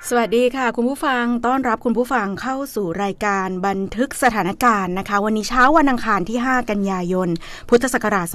สวัสดีค่ะคุณผู้ฟังต้อนรับคุณผู้ฟังเข้าสู่รายการบันทึกสถานการณ์นะคะวันนี้เช้าวันอังคารที่5กันยายนพุทธศักราช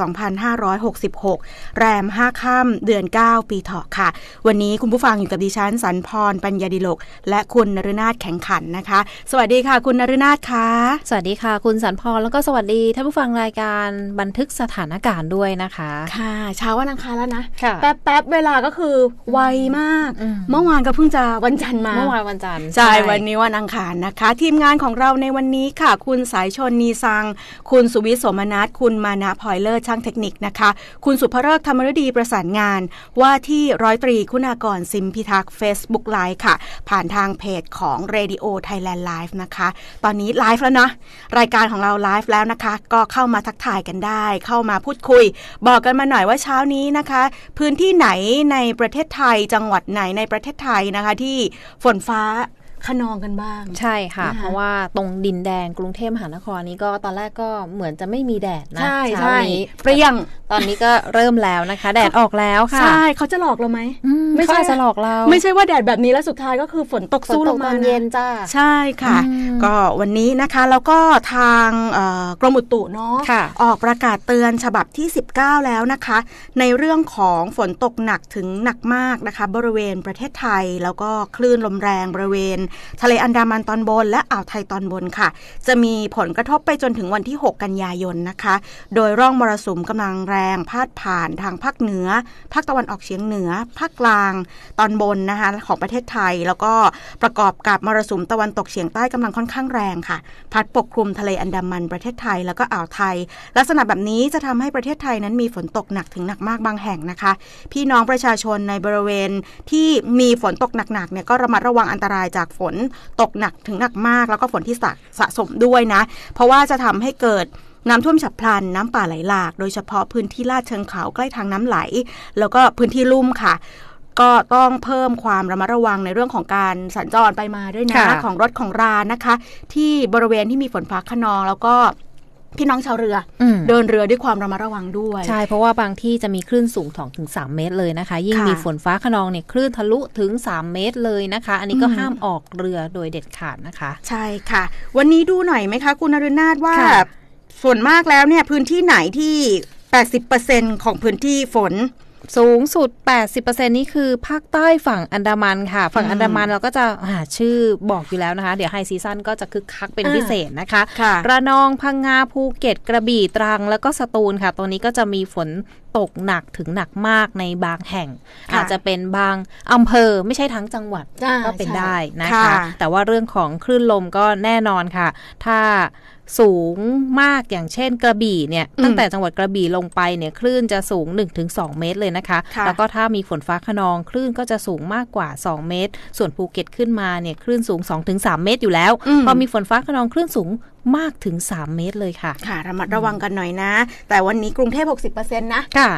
2566แรม5ค่ำเดือน9ปีเถาะค่ะวันนี้คุณผู้ฟังอยู่กับดิฉันสรรพรปัญญาดิลกและคุณนฤนาถแข็งขันนะคะสวัสดีค่ะคุณนฤนาถค่ะสวัสดีค่ะคุณสรรพรแล้วก็สวัสดีท่านผู้ฟังรายการบันทึกสถานการณ์ด้วยนะคะค่ะเช้าวันอังคารแล้วนะแป๊บเวลาก็คือไวมากเมื่อวานก็เพิ่งจะวันจันทร์มาเมื่อวานวันจันทร์ใช่วันนี้วันอังคารนะคะทีมงานของเราในวันนี้ค่ะคุณสายชนนีซังคุณสุวิทย์โสมนัสคุณมานะพลอยเลิศช่างเทคนิคนะคะคุณสุภฤกษ์ธรรมฤดีประสานงานว่าที่ร้อยตรีคุณากรซิมพิทักษ์ Facebook Live ค่ะผ่านทางเพจของ Radio Thailand Live นะคะตอนนี้ไลฟ์แล้วนะรายการของเราไลฟ์แล้วนะคะก็เข้ามาทักทายกันได้เข้ามาพูดคุยบอกกันมาหน่อยว่าเช้านี้นะคะพื้นที่ไหนในประเทศไทยจังหวัดไหนในประเทศไทยนะคะที่ฝนฟ้าคะนองกันบ้างใช่ค่ะเพราะว่าตรงดินแดงกรุงเทพมหานครนี้ก็ตอนแรกก็เหมือนจะไม่มีแดดนะเช้านี้เปรี้ยงตอนนี้ก็เริ่มแล้วนะคะแดดออกแล้วค่ะใช่เขาจะหลอกเราไหมไม่ใช่จะหลอกเราไม่ใช่ว่าแดดแบบนี้แล้วสุดท้ายก็คือฝนตกสู้ลงมาตอนเย็นจ้าใช่ค่ะก็วันนี้นะคะแล้วก็ทางกรมอุตุเนาะออกประกาศเตือนฉบับที่19แล้วนะคะในเรื่องของฝนตกหนักถึงหนักมากนะคะบริเวณประเทศไทยแล้วก็คลื่นลมแรงบริเวณทะเลอันดามันตอนบนและอ่าวไทยตอนบนค่ะจะมีผลกระทบไปจนถึงวันที่6กันยายนนะคะโดยร่องมรสุมกำลังแรงพาดผ่านทางภาคเหนือภาคตะวันออกเฉียงเหนือภาคกลางตอนบนนะคะของประเทศไทยแล้วก็ประกอบกับมรสุมตะวันตกเฉียงใต้กำลังค่อนข้างแรงค่ะพัดปกคลุมทะเลอันดามันประเทศไทยแล้วก็อ่าวไทยลักษณะแบบนี้จะทำให้ประเทศไทยนั้นมีฝนตกหนักถึงหนักมากบางแห่งนะคะพี่น้องประชาชนในบริเวณที่มีฝนตกหนักๆเนี่ยก็ระมัดระวังอันตรายจากฝนตกหนักถึงหนักมากแล้วก็ฝนที่สะสมด้วยนะเพราะว่าจะทำให้เกิดน้ำท่วมฉับพลันน้ำป่าไหลหลากโดยเฉพาะพื้นที่ลาดเชิงเขาใกล้ทางน้ำไหลแล้วก็พื้นที่ลุ่มค่ะก็ต้องเพิ่มความระมัดระวังในเรื่องของการสัญจรไปมาด้วยนะของรถของรานะคะที่บริเวณที่มีฝนฟ้าคะนองแล้วก็พี่น้องชาวเรือเดินเรือด้วยความระมัดระวังด้วยใช่เพราะว่าบางที่จะมีคลื่นสูง 2-3 เมตรเลยนะคะยิ่งมีฝนฟ้าคะนองเนี่ยคลื่นทะลุถึง3 เมตรเลยนะคะอันนี้ก็ห้ามออกเรือโดยเด็ดขาดนะคะใช่ค่ะวันนี้ดูหน่อยไหมคะคุณนฤนาถว่าส่วนมากแล้วเนี่ยพื้นที่ไหนที่ 80% ของพื้นที่ฝนสูงสุด 80% นี่คือภาคใต้ฝั่งอันดามันค่ะฝั่งอันดามันเราก็จะชื่อบอกอยู่แล้วนะคะเดี๋ยวไฮซีซั่นก็จะคึกคักเป็นพิเศษนะคะระนองพังงาภูเก็ตกระบี่ตรังแล้วก็สตูลค่ะตรงนี้ก็จะมีฝนตกหนักถึงหนักมากในบางแห่งอาจจะเป็นบางอำเภอไม่ใช่ทั้งจังหวัดก็เป็นได้นะคะแต่ว่าเรื่องของคลื่นลมก็แน่นอนค่ะถ้าสูงมากอย่างเช่นกระบี่เนี่ยตั้งแต่จังหวัดกระบี่ลงไปเนี่ยคลื่นจะสูง 1-2 เมตรเลยนะคะแล้วก็ถ้ามีฝนฟ้าคะนองคลื่นก็จะสูงมากกว่า2เมตรส่วนภูเก็ตขึ้นมาเนี่ยคลื่นสูง 2-3 เมตรอยู่แล้วพอมีฝนฟ้าคะนองคลื่นสูงมากถึง3 เมตรเลยค่ะค่ะระมัดระวังกันหน่อยนะแต่วันนี้กรุงเทพ 60% นะ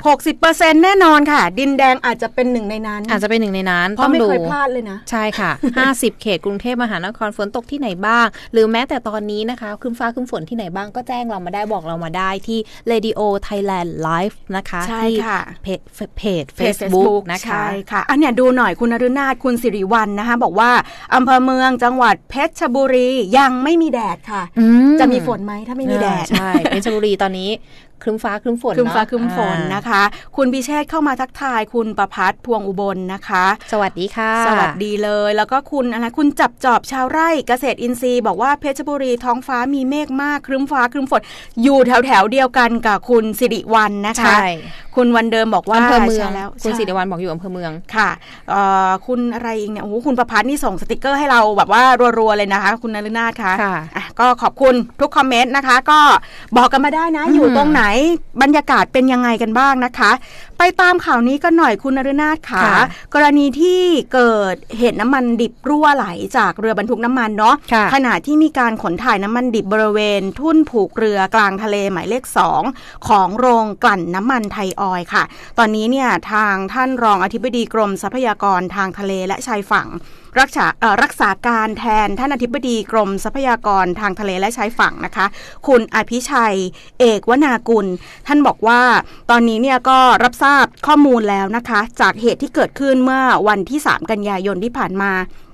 60% แน่นอนค่ะดินแดงอาจจะเป็นหนึ่งในนั้นอาจจะเป็นหนึ่งในนั้นต้องดูไม่เคยพลาดเลยนะใช่ค่ะ 50 เขตกรุงเทพมหานครฝนตกที่ไหนบ้างหรือแม้แต่ตอนนี้นะคะครึ้มฟ้าครึ้มฝนที่ไหนบ้างก็แจ้งเรามาได้บอกเรามาได้ที่ Radio Thailand Live นะคะที่เพจ Facebook นะคะใช่ค่ะอันเนี้ยดูหน่อยคุณนฤนาถคุณสิริวรรณนะคะบอกว่าอำเภอเมืองจังหวัดเพชรบุรียังไม่มีแดดค่ะจะมีฝนไหมถ้าไม่มีแดดใช่เพชรบุรีตอนนี้ครึ้มฟ้าครึ้มฝนนะคะคุณพิเชษเข้ามาทักทายคุณประภัสพวงอุบลนะคะสวัสดีค่ะสวัสดีเลยแล้วก็คุณจับจอบชาวไร่เกษตรอินทรีย์บอกว่าเพชรบุรีท้องฟ้ามีเมฆมากครึ้มฟ้าครึ้มฝนอยู่แถวเดียวกันกับคุณสิริวรรณนะคะคุณวันเดิมบอกว่าอำเภอเมืองแล้วคุณสิริวรรณบอกอยู่อำเภอเมืองค่ะคุณอะไรอีกเนี่ยโอ้โหคุณประภัสนี่ส่งสติกเกอร์ให้เราแบบว่ารัวๆเลยนะคะคุณนฤนาถค่ะก็ขอบคุณทุกคอมเมนต์นะคะก็บอกกันมาได้นะอยู่ตรงไหนบรรยากาศเป็นยังไงกันบ้างนะคะไปตามข่าวนี้กันหน่อยคุณนฤนาถค่ะกรณีที่เกิดเหตุน้ำมันดิบรั่วไหลจากเรือบรรทุกน้ำมันเนาะขณะที่มีการขนถ่ายน้ำมันดิบบริเวณทุ่นผูกเรือกลางทะเลหมายเลข2ของโรงกลั่นน้ำมันไทยออยล์ค่ะตอนนี้เนี่ยทางท่านรองอธิบดีกรมทรัพยากรทางทะเลและชายฝั่ง รักษาการแทนท่านอธิบดีกรมทรัพยากรทางทะเลและชายฝั่งนะคะคุณอภิชัยเอกวนากุลท่านบอกว่าตอนนี้เนี่ยก็รับทราบ ข้อมูลแล้วนะคะจากเหตุที่เกิดขึ้นเมื่อวันที่3กันยายนที่ผ่านมา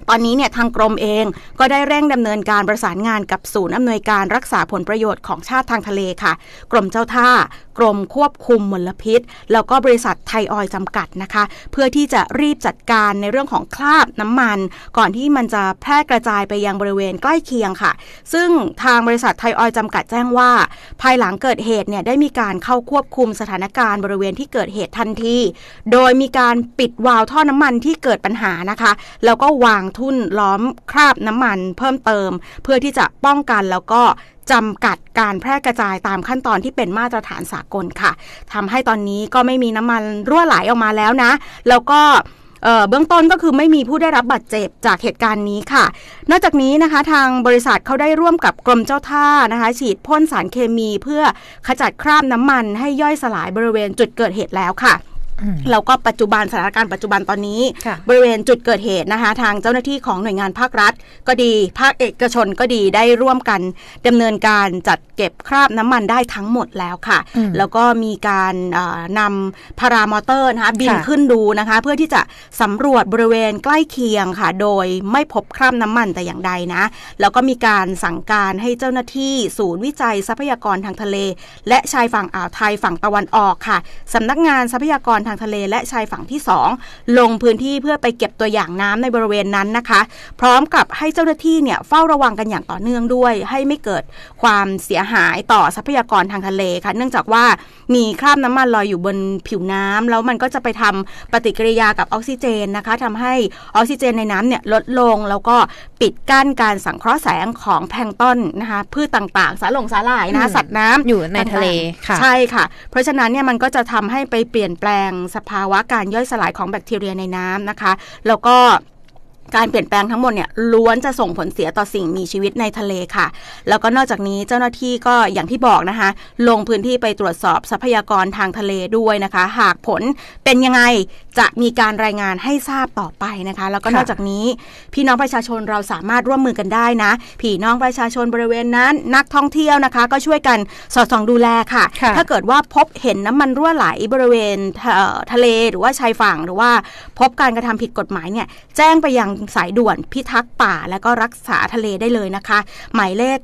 ตอนนี้เนี่ยทางกรมเองก็ได้เร่งดำเนินการประสานงานกับศูนย์อำนวยการรักษาผลประโยชน์ของชาติทางทะเลค่ะกรมเจ้าท่ากรมควบคุมมลพิษแล้วก็บริษัทไทยออยล์จำกัดนะคะเพื่อที่จะรีบจัดการในเรื่องของคราบน้ำมันก่อนที่มันจะแพร่กระจายไปยังบริเวณใกล้เคียงค่ะซึ่งทางบริษัทไทยออยล์จำกัดแจ้งว่าภายหลังเกิดเหตุเนี่ยได้มีการเข้าควบคุมสถานการณ์บริเวณที่เกิดเหตุทันทีโดยมีการปิดวาล์วท่อน้ำมันที่เกิดปัญหานะคะแล้วก็วางทุ่นล้อมคราบน้ำมันเพิ่มเติมเพื่อที่จะป้องกันแล้วก็จำกัดการแพร่กระจายตามขั้นตอนที่เป็นมาตรฐานสากลค่ะทำให้ตอนนี้ก็ไม่มีน้ำมันรั่วไหลออกมาแล้วนะแล้วก็เบื้องต้นก็คือไม่มีผู้ได้รับบาดเจ็บจากเหตุการณ์นี้ค่ะนอกจากนี้นะคะทางบริษัทเขาได้ร่วมกับกรมเจ้าท่านะคะฉีดพ่นสารเคมีเพื่อขจัดคราบน้ำมันให้ย่อยสลายบริเวณจุดเกิดเหตุแล้วค่ะแล้วก็ปัจจุบันสถานการณ์ปัจจุบันตอนนี้บริเวณจุดเกิดเหตุนะคะทางเจ้าหน้าที่ของหน่วยงานภาครัฐก็ดีภาคเอกชนก็ดีได้ร่วมกันดำเนินการจัดเก็บคราบน้ำมันได้ทั้งหมดแล้วค่ะแล้วก็มีการนำพารามอเตอร์นะคะบินขึ้นดูนะคะเพื่อที่จะสำรวจบริเวณใกล้เคียงค่ะโดยไม่พบคราบน้ำมันแต่อย่างใดนะแล้วก็มีการสั่งการให้เจ้าหน้าที่ศูนย์วิจัยทรัพยากรทางทะเลและชายฝั่งอ่าวไทยฝั่งตะวันออกค่ะสำนักงานทรัพยากรทางทะเลและชายฝั่งที่2ลงพื้นที่เพื่อไปเก็บตัวอย่างน้ำในบริเวณนั้นนะคะพร้อมกับให้เจ้าหน้าที่เนี่ยเฝ้าระวังกันอย่างต่อเนื่องด้วยให้ไม่เกิดความเสียหายต่อทรัพยากรทางทะเลค่ะเนื่องจากว่ามีคราบน้ำมันลอยอยู่บนผิวน้ำแล้วมันก็จะไปทำปฏิกิริยากับออกซิเจนนะคะทำให้ออกซิเจนในน้ำเนี่ยลดลงแล้วก็ปิดกั้นการสังเคราะห์แสงของแพลงก์ต้นนะคะพืชต่างๆสาหร่ายนะคะสัตว์น้ำอยู่ในทะเลค่ะใช่ค่ะเพราะฉะนั้นเนี่ยมันก็จะทำให้ไปเปลี่ยนแปลงสภาวะการย่อยสลายของแบคทีเรียในน้ำนะคะแล้วก็การเปลี่ยนแปลงทั้งหมดเนี่ยล้วนจะส่งผลเสียต่อสิ่งมีชีวิตในทะเลค่ะแล้วก็นอกจากนี้เจ้าหน้าที่ก็อย่างที่บอกนะคะลงพื้นที่ไปตรวจสอบทรัพยากรทางทะเลด้วยนะคะหากผลเป็นยังไงจะมีการรายงานให้ทราบต่อไปนะคะแล้วก็นอกจากนี้พี่น้องประชาชนเราสามารถร่วมมือกันได้นะพี่น้องประชาชนบริเวณนั้นนักท่องเที่ยวนะคะก็ช่วยกันสอดส่องดูแลค่ะถ้าเกิดว่าพบเห็นน้ำมันรั่วไหลบริเวณทะเลหรือว่าชายฝั่งหรือว่าพบการกระทำผิดกฎหมายเนี่ยแจ้งไปยังสายด่วนพิทักษ์ป่าและก็รักษาทะเลได้เลยนะคะหมายเลข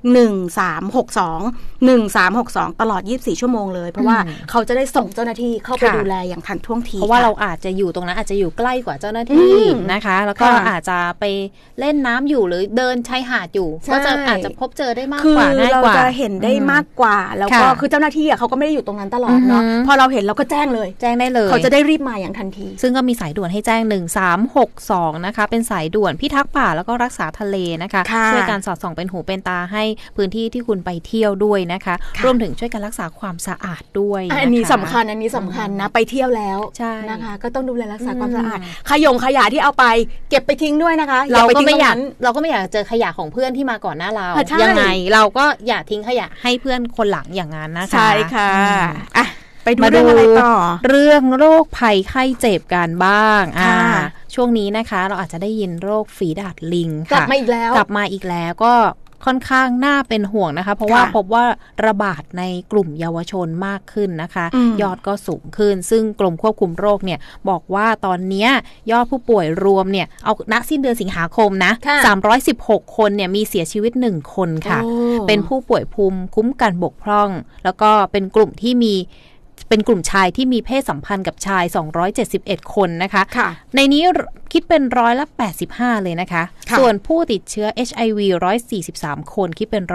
1362ตลอด24ชั่วโมงเลยเพราะว่าเขาจะได้ส่งเจ้าหน้าที่เข้าไปดูแลอย่างทันท่วงทีเพราะว่าเราอาจจะอยู่ตรงนั้นอาจจะอยู่ใกล้กว่าเจ้าหน้าที่นะคะแล้วก็อาจจะไปเล่นน้ำอยู่หรือเดินชายหาดอยู่ก็จะอาจจะพบเจอได้มากกว่าง่ายกว่าเราจะเห็นได้มากกว่าแล้วก็คือเจ้าหน้าที่เขาก็ไม่ได้อยู่ตรงนั้นตลอดเนาะพอเราเห็นเราก็แจ้งเลยแจ้งได้เลยเขาจะได้รีบมาอย่างทันทีซึ่งก็มีสายด่วนให้แจ้ง1362นะคะเป็นสายด่วนพิทักษ์ป่าแล้วก็รักษาทะเลนะคะช่วยการสอดส่องเป็นหูเป็นตาให้พื้นที่ที่คุณไปเที่ยวด้วยนะคะรวมถึงช่วยกันรักษาความสะอาดด้วยอันนี้สำคัญนะไปเที่ยวแล้วนะคะก็ต้องดูแลรักษาความสะอาดขยะที่เอาไปเก็บไปทิ้งด้วยนะคะเราก็ไม่อยากเจอขยะของเพื่อนที่มาก่อนหน้าเรายังไงเราก็อย่าทิ้งขยะให้เพื่อนคนหลังอย่างนั้นนะคะใช่ค่ะไปดูเรื่องอะไรต่อเรื่องโรคภัยไข้เจ็บกันบ้างช่วงนี้นะคะเราอาจจะได้ยินโรคฝีดาษลิงกลับมาอีกแล้วก็ค่อนข้างน่าเป็นห่วงนะคะเพราะว่าพบว่าระบาดในกลุ่มเยาวชนมากขึ้นนะคะยอดก็สูงขึ้นซึ่งกรมควบคุมโรคเนี่ยบอกว่าตอนนี้ยอดผู้ป่วยรวมเนี่ยเอาณสิ้นเดือนสิงหาคมนะ316คนเนี่ยมีเสียชีวิต1คนค่ะเป็นผู้ป่วยภูมิคุ้มกันบกพร่องแล้วก็เป็นกลุ่มชายที่มีเพศสัมพันธ์กับชาย271คนนะคะในนี้คิดเป็น85%เลยนะคะส่วนผู้ติดเชื้อ HIV 143คนคิดเป็น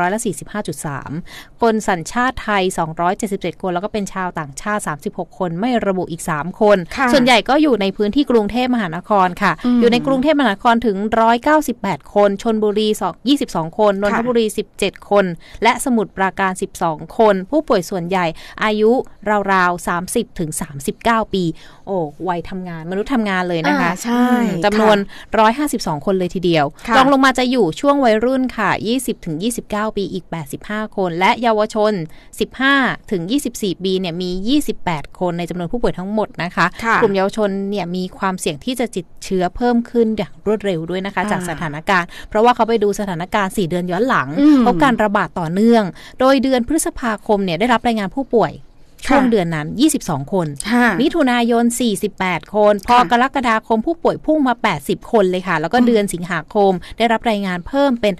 45.3%คนสัญชาติไทย277คนแล้วก็เป็นชาวต่างชาติ36คนไม่ระบุอีก3คนส่วนใหญ่ก็อยู่ในพื้นที่กรุงเทพมหานครค่ะอยู่ในกรุงเทพมหานครถึง198คนชลบุรี22คนนนทบุรี17คนและสมุทรปราการ12คนผู้ป่วยส่วนใหญ่อายุราวๆ30ถึง39ปีโอ้วัยทำงานมนุษย์ทำงานเลยนะคะใช่จำนวน152คนเลยทีเดียวรองลงมาจะอยู่ช่วงวัยรุ่นค่ะ20ถึง29ปีอีก85คนและเยาวชน15ถึง24ปีเนี่ยมี28คนในจำนวนผู้ป่วยทั้งหมดนะคะกลุ่มเยาวชนเนี่ยมีความเสี่ยงที่จะติดเชื้อเพิ่มขึ้นอย่างรวดเร็วด้วยนะคะจากสถานการณ์เพราะว่าเขาไปดูสถานการณ์4เดือนย้อนหลังพบการระบาดต่อเนื่องโดยเดือนพฤษภาคมเนี่ยได้รับรายงานผู้ป่วยช่วงเดือนนั้น22คนมิถุนายน48คนพอกรกฎาคมผู้ป่วยพุ่งมา80คนเลยค่ะแล้วก็เดือนสิงหาคมได้รับรายงานเพิ่มเป็น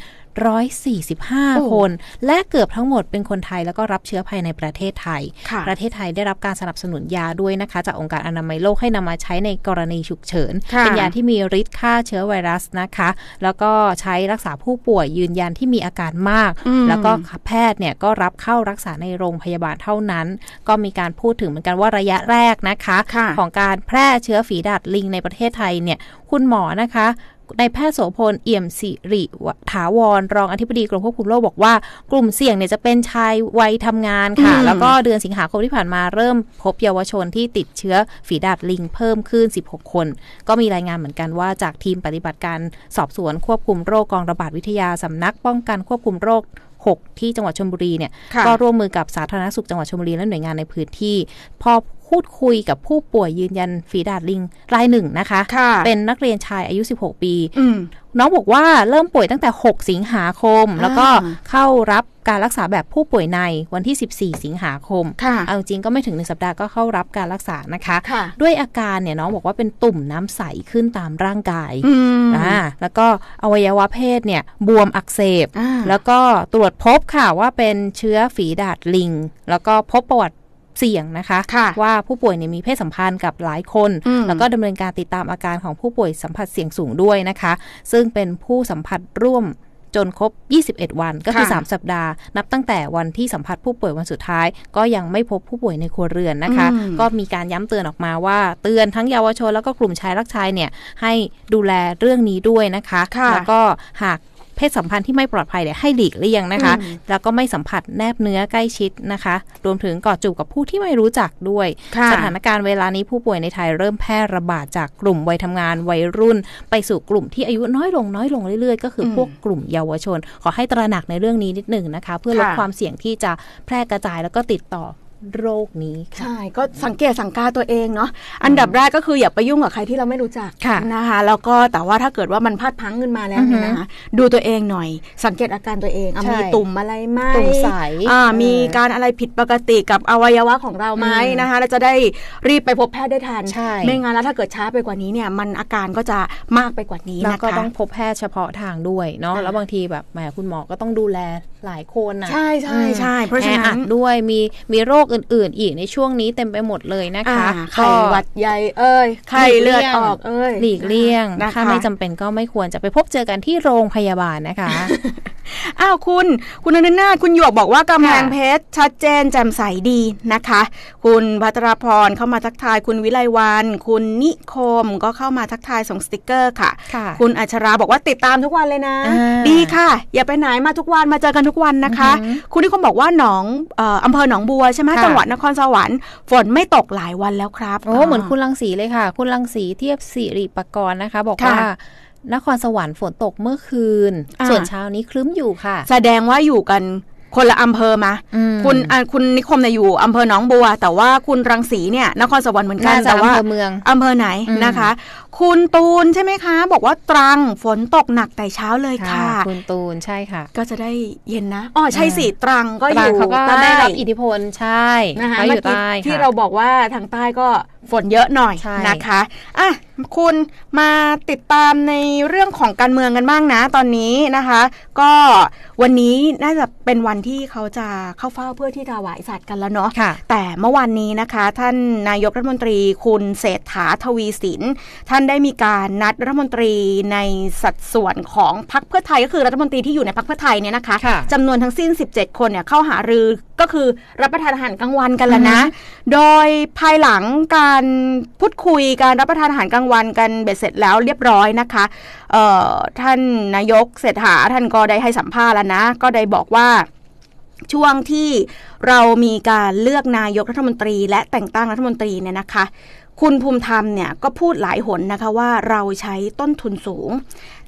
145คนและเกือบทั้งหมดเป็นคนไทยแล้วก็รับเชื้อภายในประเทศไทยประเทศไทยได้รับการสนับสนุนยาด้วยนะคะจากองค์การอนามัยโลกให้นำมาใช้ในกรณีฉุกเฉินเป็นยาที่มีฤทธิ์ฆ่าเชื้อไวรัสนะคะแล้วก็ใช้รักษาผู้ป่วยยืนยันที่มีอาการมากแล้วก็แพทย์เนี่ยก็รับเข้ารักษาในโรงพยาบาลเท่านั้นก็มีการพูดถึงเหมือนกันว่าระยะแรกนะคะของการแพร่เชื้อฝีดาษลิงในประเทศไทยเนี่ยคุณหมอนะคะนายแพทย์โสพลเอี่ยมสิริถาวรรองอธิบดีกรมควบคุมโรคบอกว่ากลุ่มเสี่ยงเนี่ยจะเป็นชายวัยทำงานค่ะแล้วก็เดือนสิงหาคมที่ผ่านมาเริ่มพบเยาวชนที่ติดเชื้อฝีดาษลิงเพิ่มขึ้น16คนก็มีรายงานเหมือนกันว่าจากทีมปฏิบัติการสอบสวนควบคุมโรคกองระบาดวิทยาสำนักป้องกันควบคุมโรค6ที่จังหวัดชลบุรีเนี่ยก็ร่วมมือกับสาธารณสุขจังหวัดชลบุรีและหน่วยงานในพื้นที่พอพูดคุยกับผู้ป่วยยืนยันฝีดาษลิงรายหนึ่งนะคะเป็นนักเรียนชายอายุ16ปีน้องบอกว่าเริ่มป่วยตั้งแต่6สิงหาคมแล้วก็เข้ารับการรักษาแบบผู้ป่วยในวันที่14สิงหาคมเอาจริงก็ไม่ถึง1สัปดาห์ก็เข้ารับการรักษานะคะด้วยอาการเนี่ยน้องบอกว่าเป็นตุ่มน้ำใสขึ้นตามร่างกายแล้วก็อวัยวะเพศเนี่ยบวมอักเสบแล้วก็ตรวจพบค่ะว่าเป็นเชื้อฝีดาษลิงแล้วก็พบประวัติเสี่ยงนะคะว่าผู้ป่วยเนี่ยมีเพศสัมพันธ์กับหลายคนแล้วก็ดำเนินการติดตามอาการของผู้ป่วยสัมผัสเสี่ยงสูงด้วยนะคะซึ่งเป็นผู้สัมผัสร่วมจนครบ21วันก็คือ3สัปดาห์นับตั้งแต่วันที่สัมผัสผู้ป่วยวันสุดท้ายก็ยังไม่พบผู้ป่วยในครัวเรือนนะคะก็มีการย้ำเตือนออกมาว่าเตือนทั้งเยาวชนแล้วก็กลุ่มชายรักชายเนี่ยให้ดูแลเรื่องนี้ด้วยนะคะแล้วก็หากเพศสัมพันธ์ที่ไม่ปลอดภัยเนี่ยให้หลีกเลี่ยงนะคะแล้วก็ไม่สัมผัสแนบเนื้อใกล้ชิดนะคะรวมถึงกอดจูบกับผู้ที่ไม่รู้จักด้วยสถานการณ์เวลานี้ผู้ป่วยในไทยเริ่มแพร่ระบาดจากกลุ่มวัยทำงานวัยรุ่นไปสู่กลุ่มที่อายุน้อยลงเรื่อยๆก็คือพวกกลุ่มเยาวชนขอให้ตระหนักในเรื่องนี้นิดหนึ่งนะคะเพื่อลดความเสี่ยงที่จะแพร่กระจายแล้วก็ติดต่อโรคนี้ใช่ก็สังเกตสังกาตัวเองเนาะอันดับแรกก็คืออย่าไปยุ่งกับใครที่เราไม่รู้จักนะคะแล้วก็แต่ว่าถ้าเกิดว่ามันพลาดพลั้งขึ้นมาแล้วเนี่ยนะคะดูตัวเองหน่อยสังเกตอาการตัวเองมีตุ่มอะไรไหมตุ่มใสมีการอะไรผิดปกติกับอวัยวะของเราไหมนะคะเราจะได้รีบไปพบแพทย์ได้ทันไม่งั้นแล้วถ้าเกิดช้าไปกว่านี้เนี่ยมันอาการก็จะมากไปกว่านี้นะคะแล้วก็ต้องพบแพทย์เฉพาะทางด้วยเนาะแล้วบางทีแบบแหมคุณหมอก็ต้องดูแลหลายคนนะใช่เพราะฉะนั้นด้วยมีโรคอื่นๆอีกในช่วงนี้เต็มไปหมดเลยนะคะไข้หวัดใหญ่ไข้เลือดออกหลีกเลี่ยงถ้าไม่จำเป็นก็ไม่ควรจะไปพบเจอกันที่โรงพยาบาลนะคะอ้าวคุณอนันต์นาถคุณหยวกบอกว่ากำแพงเพชรชัดเจนแจ่มใสดีนะคะคุณภัทรพรเข้ามาทักทายคุณวิไลวรรณคุณนิคมก็เข้ามาทักทายส่งสติกเกอร์ค่ะคุณอัชราบอกว่าติดตามทุกวันเลยนะดีค่ะอย่าไปไหนมาทุกวันมาเจอกันทุกวันนะคะคุณนิคมบอกว่าอำเภอหนองบัวใช่ไหมจังหวัดนครสวรรค์ฝนไม่ตกหลายวันแล้วครับเหมือนคุณรังสีเลยค่ะคุณรังสีเทียบสิริปกรณ์นะคะบอกว่านครสวรรค์ฝนตกเมื่อคืนส่วนเช้านี้ครึ้มอยู่ค่ะแสดงว่าอยู่กันคนละอำเภอมาคุณนิคมเนี่ยอยู่อำเภอหนองบัวแต่ว่าคุณรังสีเนี่ยนครสวรรค์เหมือนกันแต่ว่าอำเภอไหนนะคะคุณตูนใช่ไหมคะบอกว่าตรังฝนตกหนักแต่เช้าเลยค่ะคุณตูนใช่ค่ะก็จะได้เย็นนะใช่สิตรังก็อยู่เขาก็ได้รับอิทธิพลใช่นะคะอยู่ใต้ที่เราบอกว่าทางใต้ก็ฝนเยอะหน่อยนะคะคุณมาติดตามในเรื่องของการเมืองกันบ้างนะตอนนี้นะคะก็วันนี้น่าจะเป็นวันที่เขาจะเข้าเฝ้าเพื่อที่ถวายสัตย์กันแล้วเนาะแต่เมื่อวานนี้นะคะท่านนายกรัฐมนตรีคุณเศรษฐาทวีสินท่านได้มีการนัดรัฐมนตรีในสัดส่วนของพรรคเพื่อไทยก็คือรัฐมนตรีที่อยู่ในพรรคเพื่อไทยเนี่ยนะคะจำนวนทั้งสิ้น17คนเนี่ยเข้าหารือก็คือรับประทานอาหารกลางวันกันแล้วนะโดยภายหลังการพูดคุยการรับประทานอาหารกลางวันกันเบ็ดเสร็จแล้วเรียบร้อยนะคะท่านนายกเศรษฐาท่านก็ได้ให้สัมภาษณ์แล้วนะก็ได้บอกว่าช่วงที่เรามีการเลือกนายกรัฐมนตรีและแต่งตั้งรัฐมนตรีเนี่ยนะคะคุณภูมิธรรมเนี่ยก็พูดหลายหนนะคะว่าเราใช้ต้นทุนสูง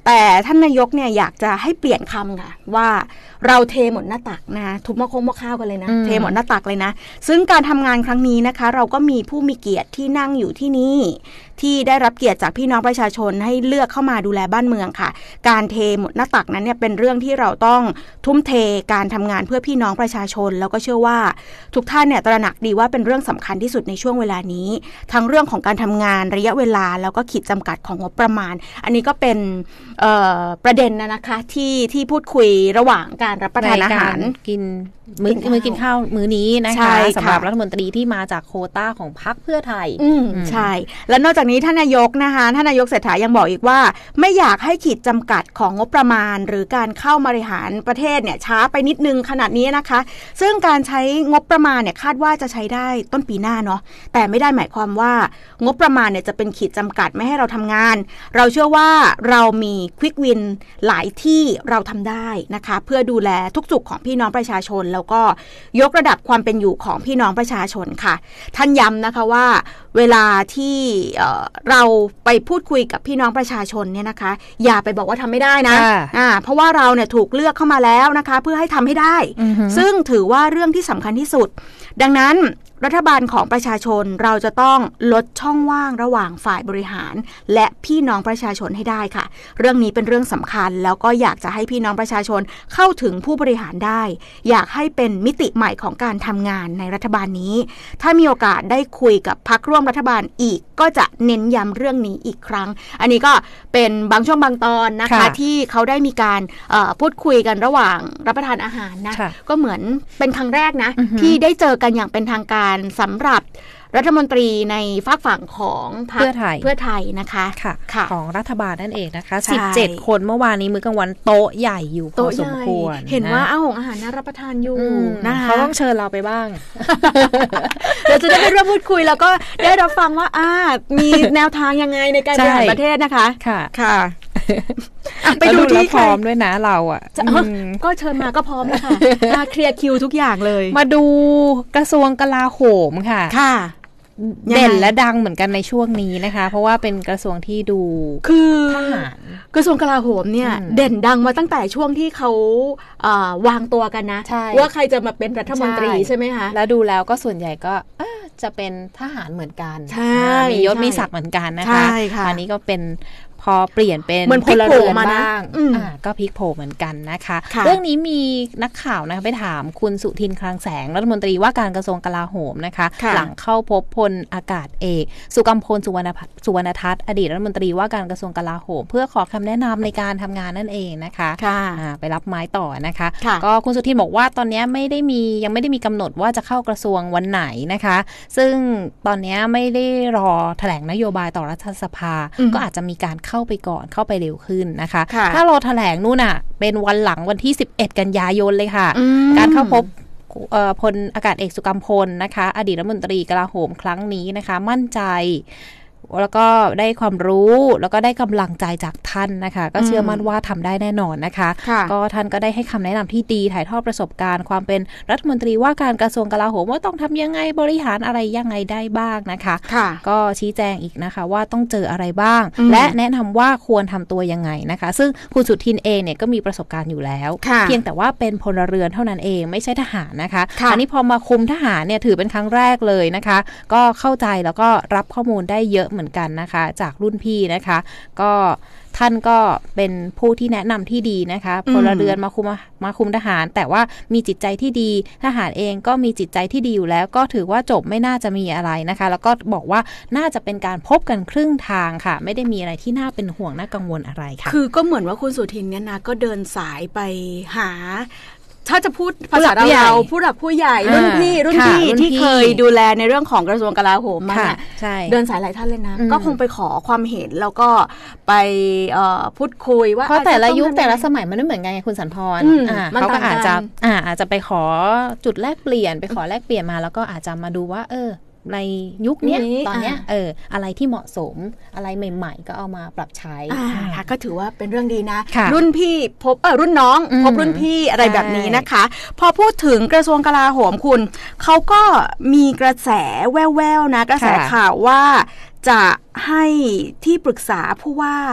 แต่ท่านนายกเนี่ยอยากจะให้เปลี่ยนคำค่ะว่าเราเทหมดหน้าตักนะทุบหม้อข้าวกันเลยนะเทหมดหน้าตักเลยนะซึ่งการทำงานครั้งนี้นะคะเราก็มีผู้มีเกียรติที่นั่งอยู่ที่นี่ที่ได้รับเกียรติจากพี่น้องประชาชนให้เลือกเข้ามาดูแลบ้านเมืองค่ะการเทหมดหน้าตักนั้นเนี่ยเป็นเรื่องที่เราต้องทุ่มเทการทำงานเพื่อพี่น้องประชาชนแล้วก็เชื่อว่าทุกท่านเนี่ยตระหนักดีว่าเป็นเรื่องสำคัญที่สุดในช่วงเวลานี้ทั้งเรื่องของการทำงานระยะเวลาแล้วก็ขีดจำกัดของงบประมาณอันนี้ก็เป็นประเด็นนะคะที่พูดคุยระหว่างการรับประทานอาหารกินมื้อกินข้าวมื้อนี้นะคะสำหรับรัฐมนตรีที่มาจากโควต้าของพรรคเพื่อไทยใช่และนอกจากนี้ท่านนายกนะคะท่านนายกเศรษฐายังบอกอีกว่าไม่อยากให้ขีดจำกัดของงบประมาณหรือการเข้าบริหารประเทศเนี่ยช้าไปนิดนึงขนาดนี้นะคะซึ่งการใช้งบประมาณเนี่ยคาดว่าจะใช้ได้ต้นปีหน้าเนาะแต่ไม่ได้หมายความว่างบประมาณเนี่ยจะเป็นขีดจำกัดไม่ให้เราทำงานเราเชื่อว่าเรามีควิกวินหลายที่เราทำได้นะคะเพื่อดูแลทุกสุขของพี่น้องประชาชนแล้วก็ยกระดับความเป็นอยู่ของพี่น้องประชาชนค่ะท่านย้ำนะคะว่าเวลาที่เราไปพูดคุยกับพี่น้องประชาชนเนี่ยนะคะอย่าไปบอกว่าทำไม่ได้นะเพราะว่าเราเนี่ยถูกเลือกเข้ามาแล้วนะคะเพื่อให้ทำให้ได้ซึ่งถือว่าเรื่องที่สำคัญที่สุดดังนั้นรัฐบาลของประชาชนเราจะต้องลดช่องว่างระหว่างฝ่ายบริหารและพี่น้องประชาชนให้ได้ค่ะเรื่องนี้เป็นเรื่องสำคัญแล้วก็อยากจะให้พี่น้องประชาชนเข้าถึงผู้บริหารได้อยากให้เป็นมิติใหม่ของการทำงานในรัฐบาลนี้ถ้ามีโอกาสได้คุยกับพรรคร่วมรัฐบาลอีกก็จะเน้นย้ำเรื่องนี้อีกครั้งอันนี้ก็เป็นบางช่วงบางตอนนะคะที่เขาได้มีการพูดคุยกันระหว่างรับประทานอาหารนะก็เหมือนเป็นครั้งแรกนะที่ได้เจอกันอย่างเป็นทางการสำหรับรัฐมนตรีในฝากฝั่งของพรรคเพื่อไทยนะคะของรัฐบาลนั่นเองนะคะ17คนเมื่อวานนี้มื้อกลางวันโต๊ะใหญ่อยู่พอสมควรเห็นว่าอาหารน่ารับประทานอยู่นะคะเขาต้องเชิญเราไปบ้างเราจะได้ร่วมพูดคุยแล้วก็ได้รับฟังว่ามีแนวทางยังไงในการบริหารประเทศนะคะค่ะไปดูที่พร้อมด้วยนะเราก็เชิญมาก็พร้อมแล้วค่ะเคลียร์คิวทุกอย่างเลยมาดูกระทรวงกลาโหมค่ะเด่นและดังเหมือนกันในช่วงนี้นะคะเพราะว่าเป็นกระทรวงที่ดูทหารกระทรวงกลาโหมเนี่ยเด่นดังมาตั้งแต่ช่วงที่เขาวางตัวกันนะว่าใครจะมาเป็นรัฐมนตรีใช่ไหมคะแล้วดูแล้วก็ส่วนใหญ่ก็จะเป็นทหารเหมือนกันมียศมีศักดิ์เหมือนกันนะคะอันนี้ก็เป็นพอเปลี่ยนเป็นพลเรือนบ้างก็พลิกโผเหมือนกันนะคะเรื่องนี้มีนักข่าวนะคะไปถามคุณสุทินคลังแสงรัฐมนตรีว่าการกระทรวงกลาโหมนะคะหลังเข้าพบพลอากาศเอกสุกัมพลสุวรรณทัศน์อดีตรัฐมนตรีว่าการกระทรวงกลาโหมเพื่อขอคำแนะนำในการทำงานนั่นเองนะคะไปรับไม้ต่อนะคะก็คุณสุทินบอกว่าตอนนี้ยังไม่ได้มีกำหนดว่าจะเข้ากระทรวงวันไหนนะคะซึ่งตอนนี้ไม่ได้รอแถลงนโยบายต่อรัฐสภาก็อาจจะมีการเข้าไปก่อนเข้าไปเร็วขึ้นนะคะถ้ารอแถลงนู่นน่ะเป็นวันหลังวันที่11กันยายนเลยค่ะการเข้าพบพลอากาศเอกสุกัมพลนะคะอดีตรัฐมนตรีกลาโหมครั้งนี้นะคะมั่นใจแล้วก็ได้ความรู้แล้วก็ได้กำลังใจจากท่านนะคะก็เชื่อมั่นว่าทำได้แน่นอนนะคะก็ท่านก็ได้ให้คำแนะนำที่ดีถ่ายทอดประสบการณ์ความเป็นรัฐมนตรีว่าการกระทรวงกลาโหมว่าต้องทำยังไงบริหารอะไรยังไงได้บ้างนะคะก็ชี้แจงอีกนะคะว่าต้องเจออะไรบ้างและแนะนำว่าควรทำตัวยังไงนะคะซึ่งคุณสุทินเองเนี่ยก็มีประสบการณ์อยู่แล้วเพียงแต่ว่าเป็นพลเรือนเท่านั้นเองไม่ใช่ทหารนะคะอันนี้พอมาคุมทหารเนี่ยถือเป็นครั้งแรกเลยนะคะก็เข้าใจแล้วก็รับข้อมูลได้เยอะเหมือนกันนะคะจากรุ่นพี่นะคะก็ท่านก็เป็นผู้ที่แนะนำที่ดีนะคะพลเรือนมาคุมทหารแต่ว่ามีจิตใจที่ดีทหารเองก็มีจิตใจที่ดีอยู่แล้วก็ถือว่าจบไม่น่าจะมีอะไรนะคะแล้วก็บอกว่าน่าจะเป็นการพบกันครึ่งทางค่ะไม่ได้มีอะไรที่น่าเป็นห่วงน่ากังวลอะไรค่ะคือก็เหมือนว่าคุณสุทินเนี่ยนะก็เดินสายไปหาถ้าจะพูดภาษาเราผู้หลักผู้ใหญ่รุ่นพี่ที่เคยดูแลในเรื่องของกระทรวงกลาโหมมาเนี่ยเดินสายหลายท่านเลยนะก็คงไปขอความเห็นแล้วก็ไปพูดคุยว่าเพราะแต่ละยุคแต่ละสมัยมันไม่เหมือนกันไงคุณสันพรเขาก็อาจจะไปขอจุดแลกเปลี่ยนไปขอแลกเปลี่ยนมาแล้วก็อาจจะมาดูว่าในยุคนี้ตอนนี้อะไรที่เหมาะสมอะไรใหม่ๆก็เอามาปรับใช้ก็ถือว่าเป็นเรื่องดีนะรุ่นพี่พบรุ่นน้องพบรุ่นพี่อะไรแบบนี้นะคะพอพูดถึงกระทรวงกลาโหมคุณเขาก็มีกระแสแว่วๆนะกระแสข่าวว่าจะให้ที่ปรึกษาผู้ว่า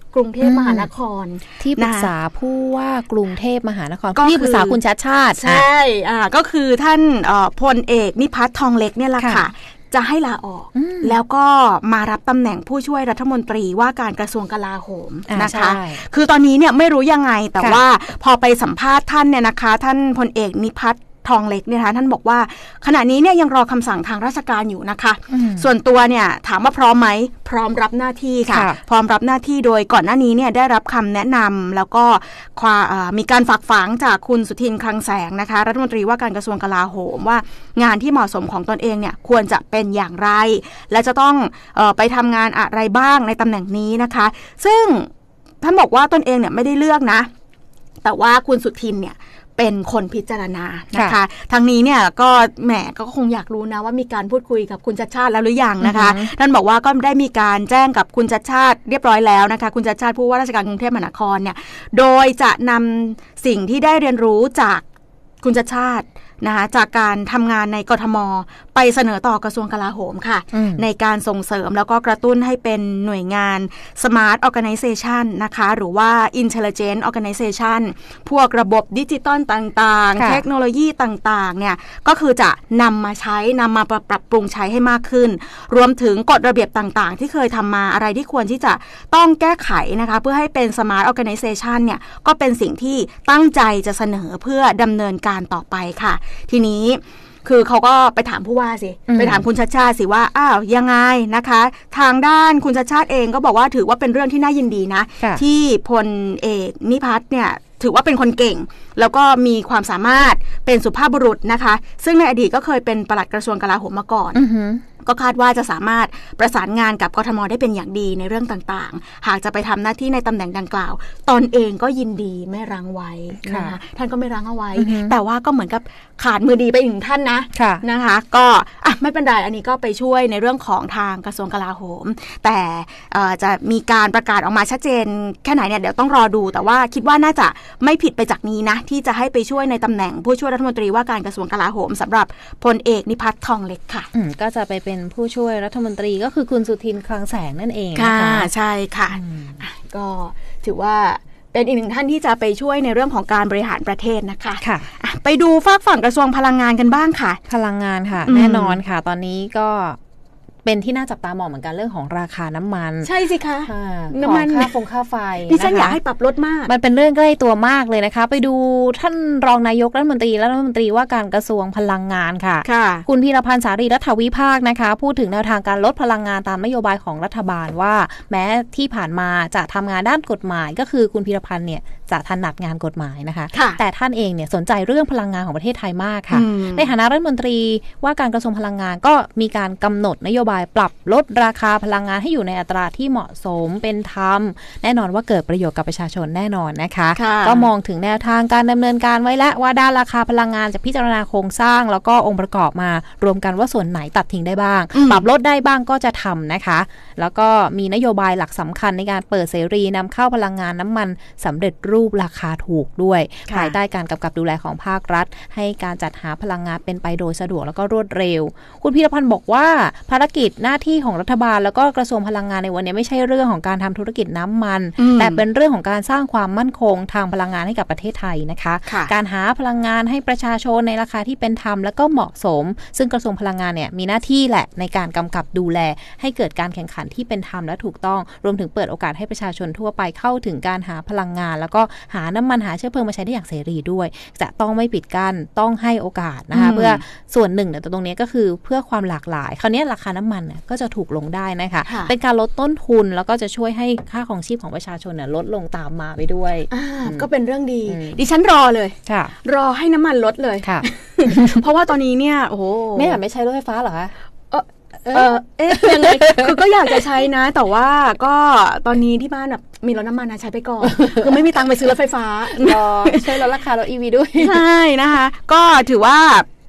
กรุงเทพมหานครที่ปรึกษาผู้ว่ากรุงเทพมหานครที่ปรึกษาคุณชัชชาติใช่ก็คือท่านพลเอกนิพัฒน์ทองเล็กเนี่ยแหละค่ะจะให้ลาออกแล้วก็มารับตำแหน่งผู้ช่วยรัฐมนตรีว่าการกระทรวงกลาโหมนะคะคือตอนนี้เนี่ยไม่รู้ยังไงแต่ว่าพอไปสัมภาษณ์ท่านเนี่ยนะคะท่านพลเอกนิพัฒน์ทองเล็กเนี่ยนะคะท่านบอกว่าขณะนี้เนี่ยยังรอคำสั่งทางราชการอยู่นะคะส่วนตัวเนี่ยถามว่าพร้อมไหมพร้อมรับหน้าที่ค่ะพร้อมรับหน้าที่โดยก่อนหน้านี้เนี่ยได้รับคำแนะนำแล้วก็มีการฝากฝังจากคุณสุทินคลังแสงนะคะรัฐมนตรีว่าการกระทรวงกลาโหมว่างานที่เหมาะสมของตนเองเนี่ยควรจะเป็นอย่างไรและจะต้องไปทำงานอะไรบ้างในตำแหน่งนี้นะคะซึ่งท่านบอกว่าตนเองเนี่ยไม่ได้เลือกนะแต่ว่าคุณสุทินเนี่ยเป็นคนพิจารณานะคะทางนี้เนี่ยก็แหมก็คงอยากรู้นะว่ามีการพูดคุยกับคุณชัชชาติแล้วหรือยังนะคะท่านบอกว่าก็ได้มีการแจ้งกับคุณชัชชาติเรียบร้อยแล้วนะคะคุณชัชชาติผู้ว่าราชการกรุงเทพมหานครเนี่ยโดยจะนำสิ่งที่ได้เรียนรู้จากคุณชัชชาตินะคะจากการทำงานในกทมไปเสนอต่อกระทรวงกลาโหมค่ะในการส่งเสริมแล้วก็กระตุ้นให้เป็นหน่วยงาน Smart Organization นะคะหรือว่า Intelligent Organization พวกระบบดิจิตอลต่างๆเทคโนโลยีต่างๆเนี่ยก็คือจะนำมาปรับปรุงใช้ให้มากขึ้นรวมถึงกฎระเบียบต่างๆที่เคยทำมาอะไรที่ควรที่จะต้องแก้ไขนะคะเพื่อให้เป็น Smart Organization เนี่ยก็เป็นสิ่งที่ตั้งใจจะเสนอเพื่อดำเนินการต่อไปค่ะทีนี้คือเขาก็ไปถามผู้ว่าสิไปถามคุณชัชชาติสิว่าอ้าวยังไงนะคะทางด้านคุณชัชชาติเองก็บอกว่าถือว่าเป็นเรื่องที่น่ายินดีนะที่พลเอกนิพัฒน์เนี่ยถือว่าเป็นคนเก่งแล้วก็มีความสามารถเป็นสุภาพบุรุษนะคะซึ่งในอดีตก็เคยเป็นปลัดกระทรวงกลาโหมมาก่อนก็คาดว่าจะสามารถประสานงานกับกทมได้เป็นอย่างดีในเรื่องต่างๆหากจะไปทำหน้าที่ในตำแหน่งดังกล่าวตนเองก็ยินดีไม่รั้งไว้นะคะท่านก็ไม่รั้งเอาไว้แต่ว่าก็เหมือนกับขาดมือดีไปอีกหนึ่งท่านนะคะก็ไม่เป็นไรอันนี้ก็ไปช่วยในเรื่องของทางกระทรวงกลาโหมแต่จะมีการประกาศออกมาชัดเจนแค่ไหนเนี่ยเดี๋ยวต้องรอดูแต่ว่าคิดว่าน่าจะไม่ผิดไปจากนี้นะที่จะให้ไปช่วยในตำแหน่งผู้ช่วยรัฐมนตรีว่าการกระทรวงกลาโหมสำหรับพลเอกนิพัฒน์ทองเล็กค่ะก็จะไปเป็นผู้ช่วยรัฐมนตรีก็คือคุณสุทินคลังแสงนั่นเองนะคะใช่ค่ะก็ถือว่าเป็นอีกหนึ่งท่านที่จะไปช่วยในเรื่องของการบริหารประเทศนะคะไปดูฝากฝั่งกระทรวงพลังงานกันบ้างค่ะพลังงานค่ะแน่นอนค่ะตอนนี้ก็เป็นที่น่าจับตามองเหมือนกันเรื่องของราคาน้ำมันใช่สิคะน้ำมันค่าไฟดิฉันอยากให้ปรับลดมากมันเป็นเรื่องใกล้ตัวมากเลยนะคะไปดูท่านรองนายกรัฐมนตรีและรัฐมนตรีว่าการกระทรวงพลังงานค่ะคุณพีรพันธ์สารีรัฐวิภาคนะคะพูดถึงแนวทางการลดพลังงานตามนโยบายของรัฐบาลว่าแม้ที่ผ่านมาจะทำงานด้านกฎหมายก็คือคุณพีรพันธ์เนี่ยจะถนัดงานกฎหมายนะคะแต่ท่านเองเนี่ยสนใจเรื่องพลังงานของประเทศไทยมากค่ะในฐานะรัฐมนตรีว่าการกระทรวงพลังงานก็มีการกำหนดนโยบายปรับลดราคาพลังงานให้อยู่ในอัตราที่เหมาะสมเป็นธรรมแน่นอนว่าเกิดประโยชน์กับประชาชนแน่นอนนะคะก็มองถึงแนวทางการดำเนินการไว้แล้วว่าด้านราคาพลังงานจะพิจารณาโครงสร้างแล้วก็องค์ประกอบมารวมกันว่าส่วนไหนตัดทิ้งได้บ้างปรับลดได้บ้างก็จะทำนะคะแล้วก็มีนโยบายหลักสำคัญในการเปิดเสรีนำเข้าพลังงานน้ำมันสำเร็จรูปราคาถูกด้วยภายใต้การกำกับดูแลของภาครัฐให้การจัดหาพลังงานเป็นไปโดยสะดวกแล้วก็รวดเร็วคุณพีรพันธ์บอกว่าภารกิจหน้าที่ของรัฐบาลแล้วก็กระทรวงพลังงานในวันนี้ไม่ใช่เรื่องของการทำธุรกิจน้ำมันแต่เป็นเรื่องของการสร้างความมั่นคงทางพลังงานให้กับประเทศไทยนะคะการหาพลังงานให้ประชาชนในราคาที่เป็นธรรมและก็เหมาะสมซึ่งกระทรวงพลังงานเนี่ยมีหน้าที่แหละในการกำกับดูแลให้เกิดการแข่งขันที่เป็นธรรมและถูกต้องรวมถึงเปิดโอกาสให้ประชาชนทั่วไปเข้าถึงการหาพลังงานแล้วก็หาน้ำมันหาเชื้อเพลิงมาใช้ได้อย่างเสรีด้วยจะต้องไม่ปิดกั้นต้องให้โอกาสนะคะเพื่อส่วนหนึ่งแต่ตรงนี้ก็คือเพื่อความหลากหลายคราวนี้ราคาน้ำมันเนี่ยก็จะถูกลงได้นะคะเป็นการลดต้นทุนแล้วก็จะช่วยให้ค่าของชีพของประชาชนเนี่ยลดลงตามมาไปด้วยก็เป็นเรื่องดีดิฉันรอเลยรอให้น้ำมันลดเลยเพราะว่าตอนนี้เนี่ยโอ้ไม่ใช้รถไฟฟ้าเหรอคะยังไงคือก็อยากจะใช้นะแต่ว่าก็ตอนนี้ที่บ้านแบบมีรถน้ำมันนะใช้ไปก่อนคือไม่มีตังค์ไปซื้อรถไฟฟ้าใช้รถราคารถ EV ด้วยใช่นะคะก็ถือว่า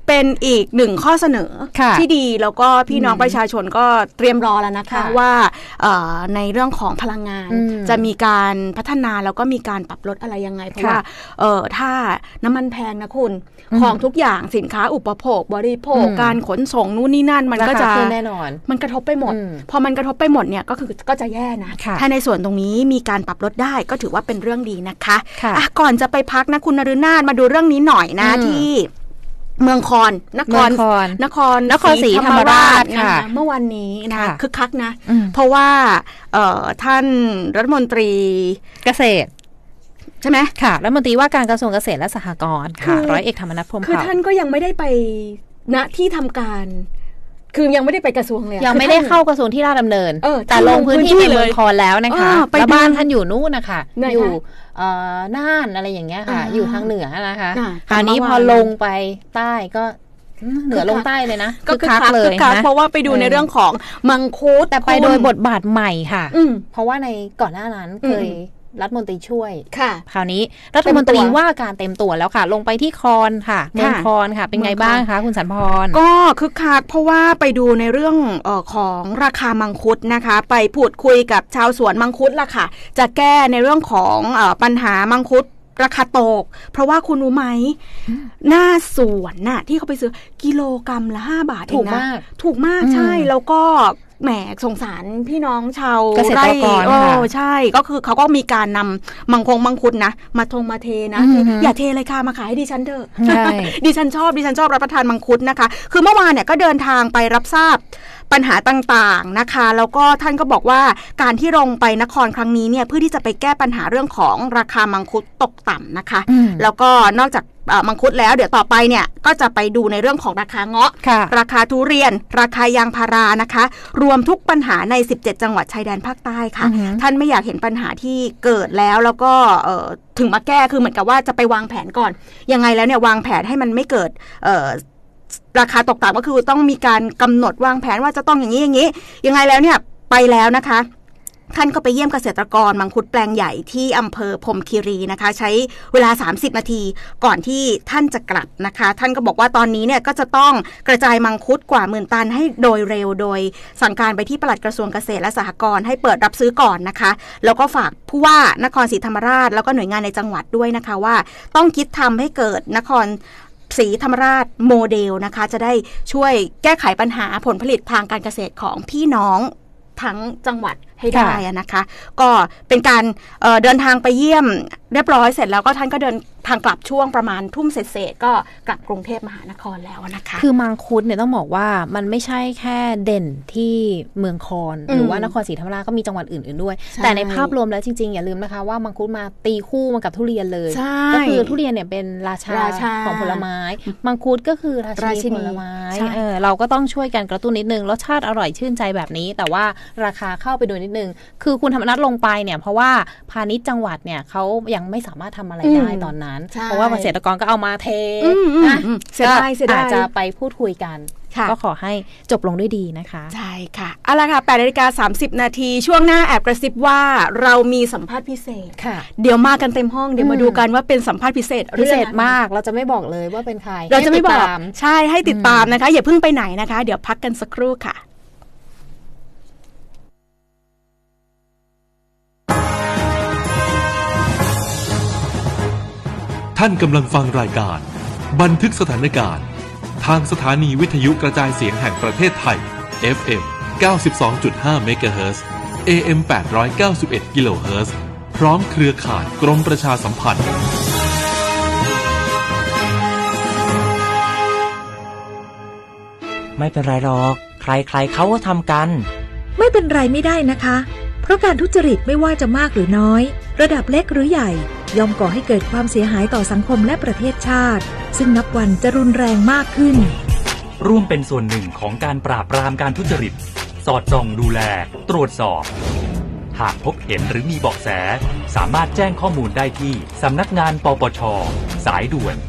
เป็นอีกหนึ่งข้อเสนอที่ดีแล้วก็พี่น้องประชาชนก็เตรียมรอแล้วนะคะว่าในเรื่องของพลังงานจะมีการพัฒนาแล้วก็มีการปรับลดอะไรยังไงเพราะว่าถ้าน้ำมันแพงนะคุณของทุกอย่างสินค้าอุปโภคบริโภคการขนส่งนู่นนี่นั่นมันก็จะแน่นอนมันกระทบไปหมดพอมันกระทบไปหมดเนี่ยก็จะแย่นะถ้าในส่วนตรงนี้มีการปรับลดได้ก็ถือว่าเป็นเรื่องดีนะคะก่อนจะไปพักนะคุณนฤนาถมาดูเรื่องนี้หน่อยนะที่เมืองคอนนครศรีธรรมราชค่ะเมื่อวันนี้นะคึกคักนะเพราะว่าท่านรัฐมนตรีเกษตรใช่ไหมค่ะรัฐมนตรีว่าการกระทรวงเกษตรและสหกรณ์ค่ะร้อยเอกธรรมนัสพรหมเผ่าคือท่านก็ยังไม่ได้ไปณที่ทำการคือยังไม่ได้ไปกระทรวงเลยยังไม่ได้เข้ากระทรวงที่ราชดำเนินแต่ลงพื้นที่ในเมืองคอนแล้วนะคะแล้วบ้านท่านอยู่นู่นนะคะอยู่น่านอะไรอย่างเงี้ยค่ะอยู่ทางเหนือนะคะคราวนี้พอลงไปใต้ก็เหนือลงใต้เลยนะก็คึกคักเลยนะเพราะว่าไปดูในเรื่องของมังคุดแต่ไปโดยบทบาทใหม่ค่ะเพราะว่าในก่อนหน้านั้นเคยรัฐมนตรีช่วยคราวนี้รัฐมนตรีว่าการเต็มตัวแล้วค่ะลงไปที่คอนค่ะเมืองคอนค่ะเป็นไงบ้างคะคุณสันพรก็คึกคักเพราะว่าไปดูในเรื่องของราคามังคุดนะคะไปพูดคุยกับชาวสวนมังคุดล่ะค่ะจะแก้ในเรื่องของปัญหามังคุดราคาตกเพราะว่าคุณรู้ไหมหน้าสวนน่ะที่เขาไปซื้อกิโลกรัมละ5 บาทเองนะถูกมากใช่แล้วก็แหมสงสารพี่น้องชาวไร่ใช่ก็คือเขาก็มีการนำมังคุดนะมาเทนะอย่าเทเลยค่ะมาขายให้ดิฉันเถอะดิฉันชอบรับประทานมังคุดนะคะคือเมื่อวานเนี่ยก็เดินทางไปรับทราบปัญหาต่างๆนะคะแล้วก็ท่านก็บอกว่าการที่ลงไปนครครั้งนี้เนี่ยเพื่อที่จะไปแก้ปัญหาเรื่องของราคามังคุดตกต่ำนะคะแล้วก็นอกจากมังคุดแล้วเดี๋ยวต่อไปเนี่ยก็จะไปดูในเรื่องของราคาเงาะราคาทุเรียนราคายางพารานะคะรวมทุกปัญหาใน17จังหวัดชายแดนภาคใต้ค่ะท่านไม่อยากเห็นปัญหาที่เกิดแล้วก็ถึงมาแก้คือเหมือนกับว่าจะไปวางแผนก่อนยังไงแล้วเนี่ยวางแผนให้มันไม่เกิดราคาตกต่ำก็คือต้องมีการกำหนดวางแผนว่าจะต้องอย่างนี้ยังไงแล้วเนี่ยไปแล้วนะคะท่านก็ไปเยี่ยมเกษตรกรมังคุดแปลงใหญ่ที่อำเภอพรหมคีรีนะคะใช้เวลา30นาทีก่อนที่ท่านจะกลับนะคะท่านก็บอกว่าตอนนี้เนี่ยก็จะต้องกระจายมังคุดกว่า10,000 ตันให้โดยเร็วโดยสั่งการไปที่ปลัดกระทรวงเกษตรและสหกรณ์ให้เปิดรับซื้อก่อนนะคะแล้วก็ฝากผู้ว่านครศรีธรรมราชแล้วก็หน่วยงานในจังหวัดด้วยนะคะว่าต้องคิดทำให้เกิดนครศรีธรรมราชโมเดลนะคะจะได้ช่วยแก้ไขปัญหาผลผลิตทางการเกษตรของพี่น้องทั้งจังหวัดให้ได้นะคะก็เป็นการเดินทางไปเยี่ยมเรียบร้อยเสร็จแล้วก็ท่านก็เดินทางกลับช่วงประมาณทุ่มเศษก็กลับกรุงเทพมหานครแล้วนะคะคือมังคุดเนี่ยต้องบอกว่ามันไม่ใช่แค่เด่นที่เมืองคอนหรือว่านครศรีธรรมราชก็มีจังหวัดอื่นๆด้วยแต่ในภาพรวมแล้วจริงๆอย่าลืมนะคะว่ามังคุดมาตีคู่มากับทุเรียนเลยก็คือทุเรียนเนี่ยเป็นราชาของผลไม้มังคุดก็คือราชินีผลไม้เราก็ต้องช่วยกันกระตุ้นนิดนึงรสชาติอร่อยชื่นใจแบบนี้แต่ว่าราคาเข้าไปดูนิดนึงคือคุณธรรมนัสลงไปเนี่ยเพราะว่าพาณิชย์จังหวัดเนี่ยเขายังไม่สามารถทำอะไรได้ตอนนั้นเพราะว่าเกษตรกรก็เอามาเทก็อาจจะไปพูดคุยกันก็ขอให้จบลงด้วยดีนะคะใช่ค่ะเอาล่ะค่ะ8:30 นาทีช่วงหน้าแอบกระซิบว่าเรามีสัมภาษณ์พิเศษเดี๋ยวมากันเต็มห้องเดี๋ยวมาดูกันว่าเป็นสัมภาษณ์พิเศษมากเราจะไม่บอกเลยว่าเป็นใครเราจะไม่บอกใช่ให้ติดตามนะคะอย่าเพิ่งไปไหนนะคะเดี๋ยวพักกันสักครู่ค่ะท่านกำลังฟังรายการบันทึกสถานการณ์ทางสถานีวิทยุกระจายเสียงแห่งประเทศไทย FM 92.5 เมกะเฮิรตซ์ AM 891 กิโลเฮิรตซ์พร้อมเครือข่ายกรมประชาสัมพันธ์ไม่เป็นไรหรอกใครๆเขาก็ทำกันไม่เป็นไรไม่ได้นะคะเพราะการทุจริตไม่ว่าจะมากหรือน้อยระดับเล็กหรือใหญ่ย่อมก่อให้เกิดความเสียหายต่อสังคมและประเทศชาติซึ่งนับวันจะรุนแรงมากขึ้นร่วมเป็นส่วนหนึ่งของการปราบปรามการทุจริตสอดส่องดูแลตรวจสอบหากพบเห็นหรือมีเบาะแสสามารถแจ้งข้อมูลได้ที่สำนักงานปปช.สายด่วน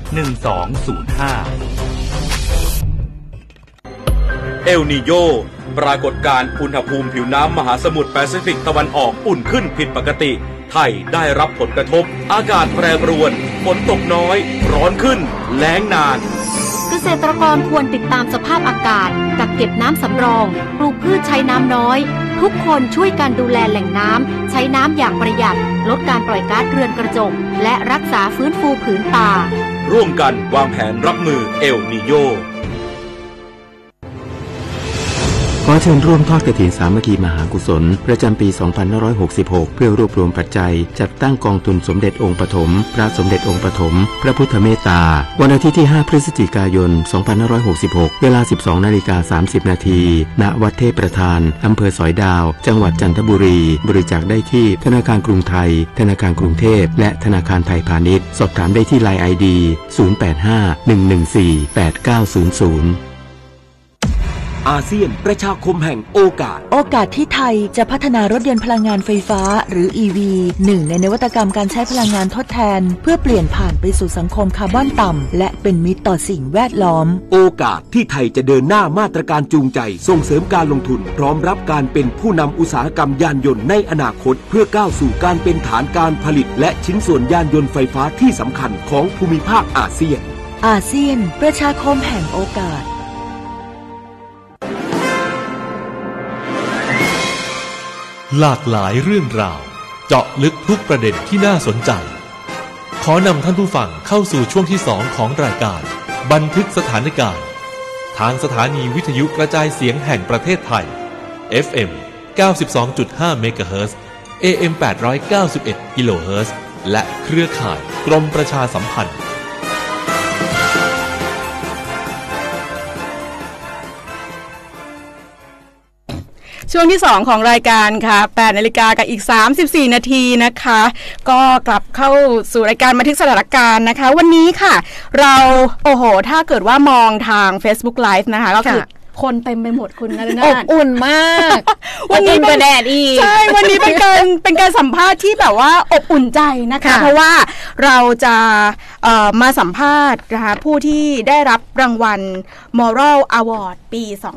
1205 เอลนีโญปรากฏการณ์อุณหภูมิผิวน้ำมหาสมุทรแปซิฟิกตะวันออกอุ่นขึ้นผิดปกติไทยได้รับผลกระทบอากาศแปรปรวนฝนตกน้อยร้อนขึ้นแล้งนานเกษตรกรควรติดตามสภาพอากาศกักเก็บน้ำสำรองปลูกพืชใช้น้ำน้อยทุกคนช่วยกันดูแลแหล่งน้ำใช้น้ำอย่างประหยัดลดการปล่อยก๊าซเรือนกระจกและรักษาฟื้นฟูผืนป่าร่วมกันวางแผนรับมือเอลนีโญขอเชิญร่วมทอดกฐินสามัคคีมหากุศลประจำปี 2566 เพื่อรวบรวมปัจจัยจัดตั้งกองทุนสมเด็จองค์ปฐมพระสมเด็จองค์ปฐมพระพุทธเมตตาวันอาทิตย์ที่ 5 พฤศจิกายน 2566 เวลา 12:30 น.ณ วัดเทพประธานอำเภอสอยดาวจังหวัดจันทบุรีบริจาคได้ที่ธนาคารกรุงไทยธนาคารกรุงเทพและธนาคารไทยพาณิชย์สอบถามได้ที่ LINE ID 0851148900 อาเซียนประชาคมแห่งโอกาสที่ไทยจะพัฒนารถยนต์พลังงานไฟฟ้าหรือ EV หนึ่งในนวัตกรรมการใช้พลังงานทดแทนเพื่อเปลี่ยนผ่านไปสู่สังคมคาร์บอนต่ำและเป็นมิตรต่อสิ่งแวดล้อมโอกาสที่ไทยจะเดินหน้ามาตรการจูงใจส่งเสริมการลงทุนพร้อมรับการเป็นผู้นำอุตสาหกรรมยานยนต์ในอนาคตเพื่อก้าวสู่การเป็นฐานการผลิตและชิ้นส่วนยานยนต์ไฟฟ้าที่สำคัญของภูมิภาคอาเซียนประชาคมแห่งโอกาสหลากหลายเรื่องราวเจาะลึกทุกประเด็นที่น่าสนใจขอนำท่านผู้ฟังเข้าสู่ช่วงที่2ของรายการบันทึกสถานการณ์ทางสถานีวิทยุกระจายเสียงแห่งประเทศไทย FM 92.5 เมกะเฮิรตซ์ AM 891 กิโลเฮิรตซ์และเครือข่ายกรมประชาสัมพันธ์ช่วงที่2ของรายการค่ะ 8 นาฬิกากับอีก34 นาทีนะคะก็กลับเข้าสู่รายการบันทึกสถานการณ์นะคะวันนี้ค่ะเราถ้าเกิดว่ามองทาง Facebook Live นะคะก็คือคนเต็มไปหมดคุณนะอบอุ่นมากวันนี้เป็นแดดอีกใช่วันนี้เป็นการสัมภาษณ์ที่แบบว่าอบอุ่นใจนะคะเพราะว่าเราจะมาสัมภาษณ์นะคะผู้ที่ได้รับรางวัล Moral Award ปี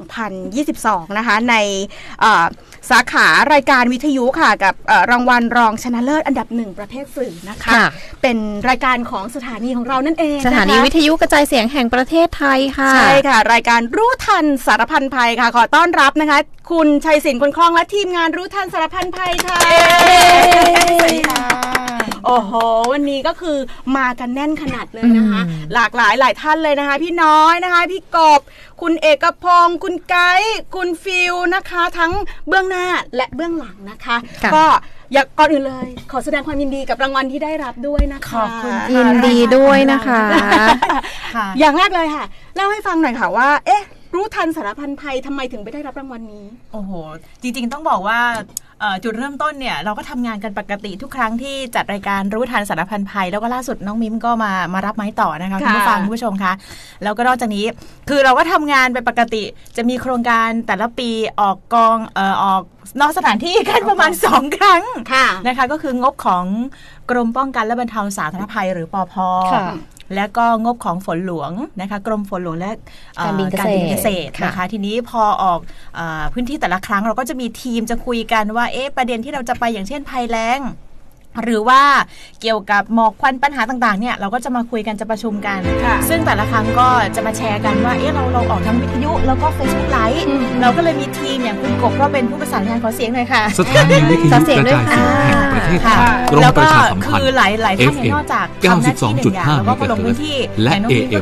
2022 นะคะในสาขารายการวิทยุค่ะกับรางวัลรองชนะเลิศอันดับ1ประเภทสื่อนะคะเป็นรายการของสถานีของเรานั่นเองสถานีวิทยุกระจายเสียงแห่งประเทศไทยค่ะใช่ค่ะรายการรู้ทันสารพันภัยค่ะขอต้อนรับนะคะคุณชัยศิลป์คนคล่องและทีมงานรู้ทันสารพันภัยค่ะสวัสดีค่ะโอ้โหวันนี้ก็คือมากันแน่นขนาดเลยนะคะหลากหลายท่านเลยนะคะพี่น้อยนะคะพี่กบคุณเอกพงศ์คุณไกด์คุณฟิลนะคะทั้งเบื้องหน้าและเบื้องหลังนะคะก็อยากก่อนอื่นเลยขอแสดงความยินดีกับรางวัลที่ได้รับด้วยนะคะขอบคุณยินดีด้วยนะคะอย่างแรกเลยค่ะเล่าให้ฟังหน่อยค่ะว่ารู้ทันสารพันภัยทำไมถึงไปได้รับรางวัลนี้โอ้โหจริงๆต้องบอกว่าจุดเริ่มต้นเนี่ยเราก็ทำงานกันปกติทุกครั้งที่จัดรายการรู้ทันสารพันภัยแล้วก็ล่าสุดน้องมิมก็มารับไม้ต่อนะคะคุณผู้ฟังคุณผู้ชมคะแล้วก็นอกจากนี้คือเราก็ทำงานไปปกติจะมีโครงการแต่ละปีออกกองออกนอกสถานที่กันประมาณ2ครั้งนะคะก็คืองบของกรมป้องกันและบรรเทาสาธารณภัยหรือปภ.และก็งบของฝนหลวงนะคะกรมฝนหลวงและการบินเกษตรนะคะทีนี้พอออกพื้นที่แต่ละครั้งเราก็จะมีทีมจะคุยกันว่าประเด็นที่เราจะไปอย่างเช่นภัยแล้งหรือว่าเกี่ยวกับหมอกควันปัญหาต่างๆเนี่ยเราก็จะมาคุยกันจะประชุมกันซึ่งแต่ละครั้งก็จะมาแชร์กันว่าเราออกทางวิทยุแล้วก็ Facebook Live เราก็เลยมีทีมอย่างคุณกบก็เป็นผู้ประสานงานขอเสียงหน่อยค่ะสถานีวิทยุกระจายเสียงแห่งประเทศไทยกรมประชาสัมพันธ์คือหลายๆท่านนอกจากทำหน้าที่หนึ่งอย่างแล้วก็ลงพื้นที่และ AM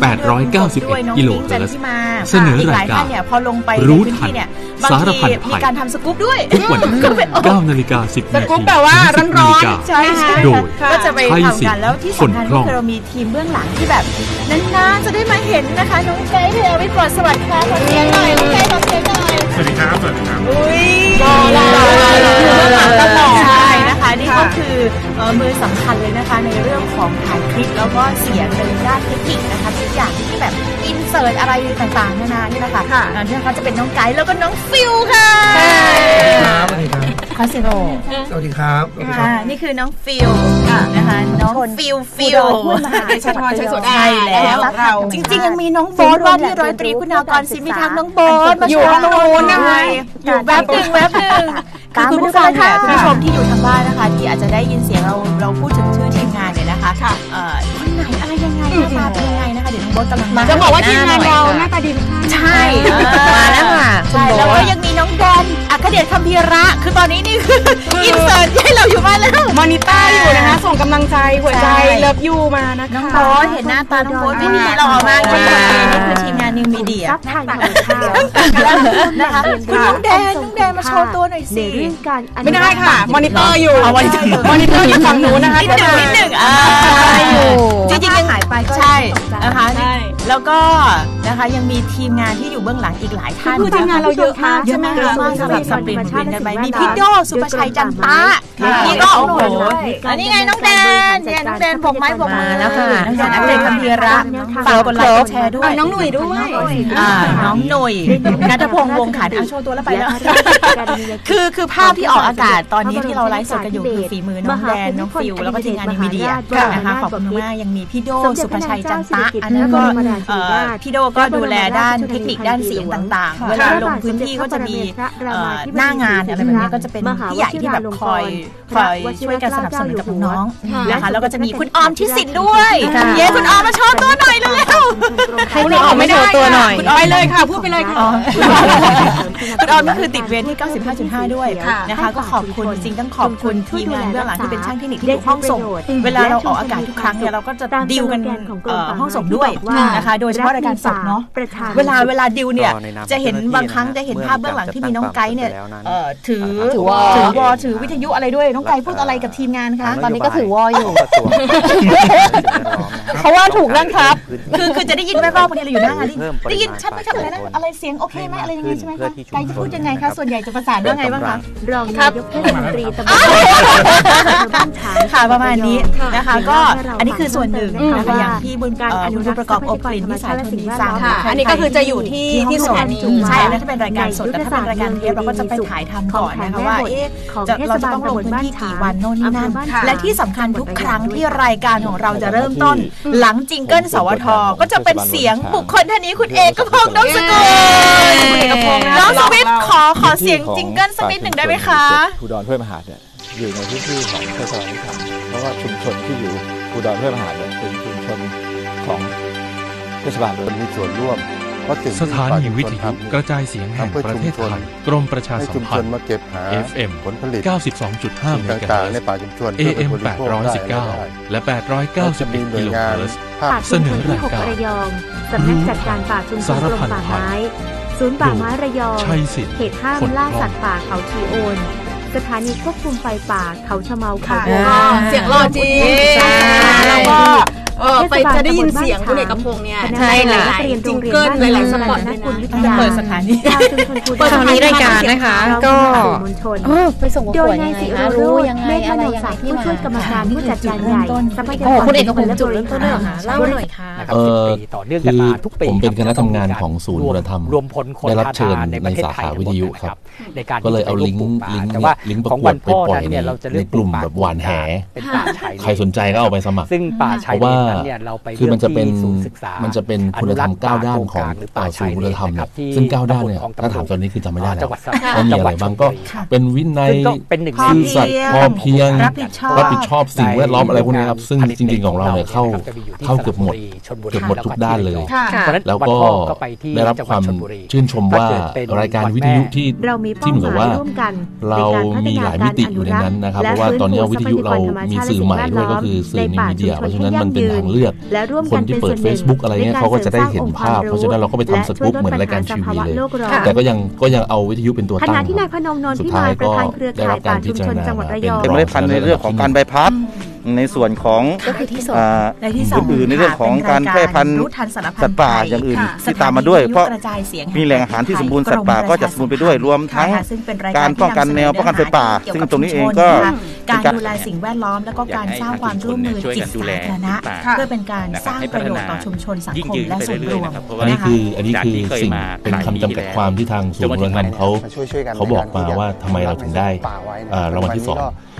891 กิโลเฮิรตซ์เสนอรายการพอลงไปรู้ทันสารพันภัยมีการทำสกู๊ปด้วยทุกวันอังคาร 9:10 น. สกู๊ปแปลว่าร้อนๆใช่โดยก็จะไปทำกันแล้วที่สำคัญก็คือเรามีทีมเบื้องหลังที่แบบนานๆจะได้มาเห็นนะคะน้องไกด์เธอวิปลอดสวัสดิ์ค่ะขอเสียงหน่อยน้องไกด์ขอเสียงหน่อยสวัสดีครับสวัสดีครับอุ้ยรอตลอดใช่นะคะนี่ก็คือมือสำคัญเลยนะคะในเรื่องของถ่ายคลิปแล้วก็เสียงในด้านเทคนิคนะคะทุกอย่างที่แบบอินเสิร์ตอะไรต่างๆนานานี่นะคะนั่นนะคะจะเป็นน้องไกด์แล้วก็น้องฟิลค่ะสวัสดีครับขอเสียงสวัสดีครับนี่คือน้องฟิลนะคะน้องฟิลเดชพรชัยโสดาใช่แล้วจริงๆยังมีน้องโบ๊ทว่าที่100 ตรีคุณากรศิลป์มีทางน้องโบ๊ทมาอยู่ตรงนู้นนะคะอยู่แวบนึงคือคุณผู้ฟังเนี่ยคุณผู้ชมที่อยู่ทางบ้านนะคะที่อาจจะได้ยินเสียงเราพูดถึงชื่อทีมงานเนี่ยนะคะคนไหนอะไรยังไงหน้าตาเป็นยังไงนะคะเดี๋ยวน้องโบ๊ทกำลังมาจะบอกว่าทีมงานเราหน้าตาดีใช่มาแล้วค่ะใช่แล้วก็ยังมีน้องแดนอัคเดชคัมภีระคือตอนนี้นี่คืออินเสิร์ตให้เราอยู่บ้านแล้วมอนิเตอร์อยู่นะคะส่งกำลังใจหัวใจเลิฟยูมานะคะน้องโบ๊ทเห็นหน้าตาน้องโบ๊ทไม่มีหล่อมากเลยนี่คือทีมงานนิวมีเดียนะคะคุณน้องแดนมาโชว์ตัวหน่อยสิไม่ได้ค่ะมอนิเตอร์อยู่มอนิเตอร์อยู่ฝั่งนู้นนะคะนิดหนึ่งจริงๆยังหายไปใช่นะคะแล้วก็นะคะยังมีทีมงานที่อยู่เบื้องหลังอีกหลายท่านคือทีมงานเราเยอะมากใช่ไหมคะสำหรับสปรินต์กันไปมีพี่โดสุภชัยจันตะนี่ก็โอ้โหอันนี้ไงน้องแดนเนี่ยน้องแดนบอกไม้บอกมือแล้วค่ะน้องแดนอัคเดชคัมภีระฝากกดไลค์กดแชร์ด้วยน้องหนุ่ยด้วยน้องหนุ่ยณัฐพงษ์วงขันโชว์ตัวแล้วไปแล้วคือภาพที่ออกอากาศตอนนี้ที่เราไลฟ์สดกันอยู่คือฝีมือน้องแดนน้องฟิวแล้วก็ทีมงานนิวมีเดียนะคะขอบคุณมากยังมีพี่โดสุภชัยจันตะอันนั้นก็พี่โดก็ดูแลด้านเทคนิคด้านเสียงต่างๆเวลาลงพื้นที่ก็จะมีหน้างานอะไรแบบนี้ก็จะเป็นพี่ใหญ่ที่แบบคอยช่วยกันสนับสนุนกับน้องๆนะคะแล้วก็จะมีคุณออมที่สิทธิ์ด้วยเย้คุณออมมาโชว์ตัวหน่อยเร็วๆคุณออมไม่โชว์ตัวหน่อยคุณออยเลยค่ะพูดไปเลยค่ะคุณออมก็คือติดเวรที่ 95.5 ด้วยนะคะก็ขอบคุณจริงๆต้องขอบคุณทีมงานเบื้องหลังที่เป็นช่างเทคนิคที่อยู่ห้องส่งเวลาเราออกอากาศทุกครั้งเนี่ยเราก็จะดิวกันห้องส่งด้วยนะคะโดยเฉพาะรายการสดเนาะเวลาดิวเนี่ยจะเห็นบางครั้งจะเห็นภาพเบื้องหลังที่มีน้องไกด์เนี่ยถือวิทยุอะไรด้วยน้องไกด์พูดอะไรกับทีมงานคะตอนนี้ก็ถือวออยู่เพราะว่าถูกนั่งครับคือจะได้ยินแว่วๆบางทีเราอยู่หน้างานได้ยินชัดไหมครับอะไรนะอะไรเสียงโอเคไหมอะไรยังไงใช่ไหมคะไกด์จะพูดยังไงคะส่วนใหญ่จะประสานว่าไงบ้างคะรองนายกเทศมนตรีตำบลค่ะประมาณนี้นะคะก็อันนี้คือส่วนหนึ่งนะคะอย่างที่บุญการอนุรักษ์ประกอบอบกลิ่นวิสาทนิสาอันนี้ก็คือจะอยู่ที่สวนใช่อันนั้นจะเป็นรายการสดแต่ถ้าเป็นรายการเทปเราก็จะไปถ่ายทำก่อนนะคะว่าเราจะต้องลงพื้นที่กี่วันโน่นนี่นั่นและที่สำคัญทุกครั้งที่รายการของเราจะเริ่มต้นหลังจิงเกิลสวทก็จะเป็นเสียงบุคคลท่านนี้คุณเอกพงษ์น้องสกุลน้องสวิฟขอเสียงจิงเกิลสักนิดหนึ่งได้ไหมคะภูดรห้วยมหาดเนี่ยอยู่ในพื้นที่ของเทศบาลนิคมเพราะว่าชุมชนที่อยู่ภูดรห้วยมหาดเนี่ยเป็นชุมชนของเทศบาลมีส่วนร่วมสถานีวิทยุกระจายเสียงแห่งประเทศไทยกรมประชาสัมพันธ์ FM 92.5 เมกะเฮิรตซ์ AM 819 และ 891 กิโลเฮิรตซ์เสนอรายการสำนักจัดการป่าชุมชนกรมป่าไม้ศูนย์ป่าไม้ระยองเขตห้ามล่าสัตว์ป่าเขาชีโอนสถานีควบคุมไฟป่าเขาชะเมาเขาเสียงหล่อจริงแล้วก็ไปจะได้ยินเสียงคุณเอกพงษ์เนี่ยใช่หลายจิงเกิลหลายๆสปอตนะจะเปิดสถานีรายการนะคะก็ไปส่งประกวดยังไงรู้ยังไงอะไรยังไงผู้ช่วยกรรมการผู้จัดการใหญ่ทรัพยากรคุณเอกพงษ์จุดเริ่มต้นเลยค่ะเล่าหน่อยค่ะต่อเนื่องกันมาทุกปีผมเป็นคณะทำงานของศูนย์คุณธรรมได้รับเชิญในสาขาวิทยุครับก็เลยเอาลิงก์ประกวดไปปล่อยในกลุ่มแบบหวานแหใครสนใจก็เอาไปสมัครซึ่งป่าชายเลนนั้นเนี่ยเราไปคือมันจะเป็นคุณธรรม9ด้านของศูนย์คุณธรรมซึ่ง9ด้านเนี่ยถ้าถามตอนนี้คือจำไม่ได้แล้วว่ามีอะไรบ้างก็เป็นวินัยซื่อสัตย์พอเพียงรับผิดชอบสิ่งแวดล้อมอะไรพวกนี้ครับซึ่งจริงๆของเราเนี่ยเข้าเกือบหมดทุกด้านเลยแล้วก็ได้รับความชื่นชมว่ารายการวิทยุที่เหมือนกับว่าเรามีหลายมิติอยู่ในนั้นนะครับเพราะว่าตอนนี้วิทยุเรามีสื่อใหม่ด้วยก็คือสื่อนิวมีเดียเพราะฉะนั้นมันเป็นทางเลือกคนที่เปิด Facebook อะไรเงี้ยเขาก็จะได้เห็นภาพเพราะฉะนั้นเราก็ไปทำสกู๊ปเหมือนรายการทีวีเลยแต่ก็ยังเอาวิทยุเป็นตัวตั้งสุดท้ายก็ได้รับการพิจารณาเป็นเมล็ดพันธุ์ในเรื่องของการใบพัดในส่วนของอื่นๆในเรื่องของการแพร่พันธุ์สัตว์ป่าอย่างอื่นที่ตามมาด้วยเพราะมีแหล่งอาหารที่สมบูรณ์สัตว์ป่าก็จะสมบูรณ์ไปด้วยรวมทั้งการป้องกันแนวป้องกันไฟป่าซึ่งตรงนี้เองก็การดูแลสิ่งแวดล้อมแล้วก็การสร้างความร่วมมือจิตสาธารณะเพื่อเป็นการสร้างประโยชน์ต่อชุมชนสังคมและส่วนรวมอันนี้คือสิ่งเป็นคำจำกัดความที่ทางศูนย์คุณธรรมเขาบอกมาว่าทำไมเราถึงได้รางวัลที่2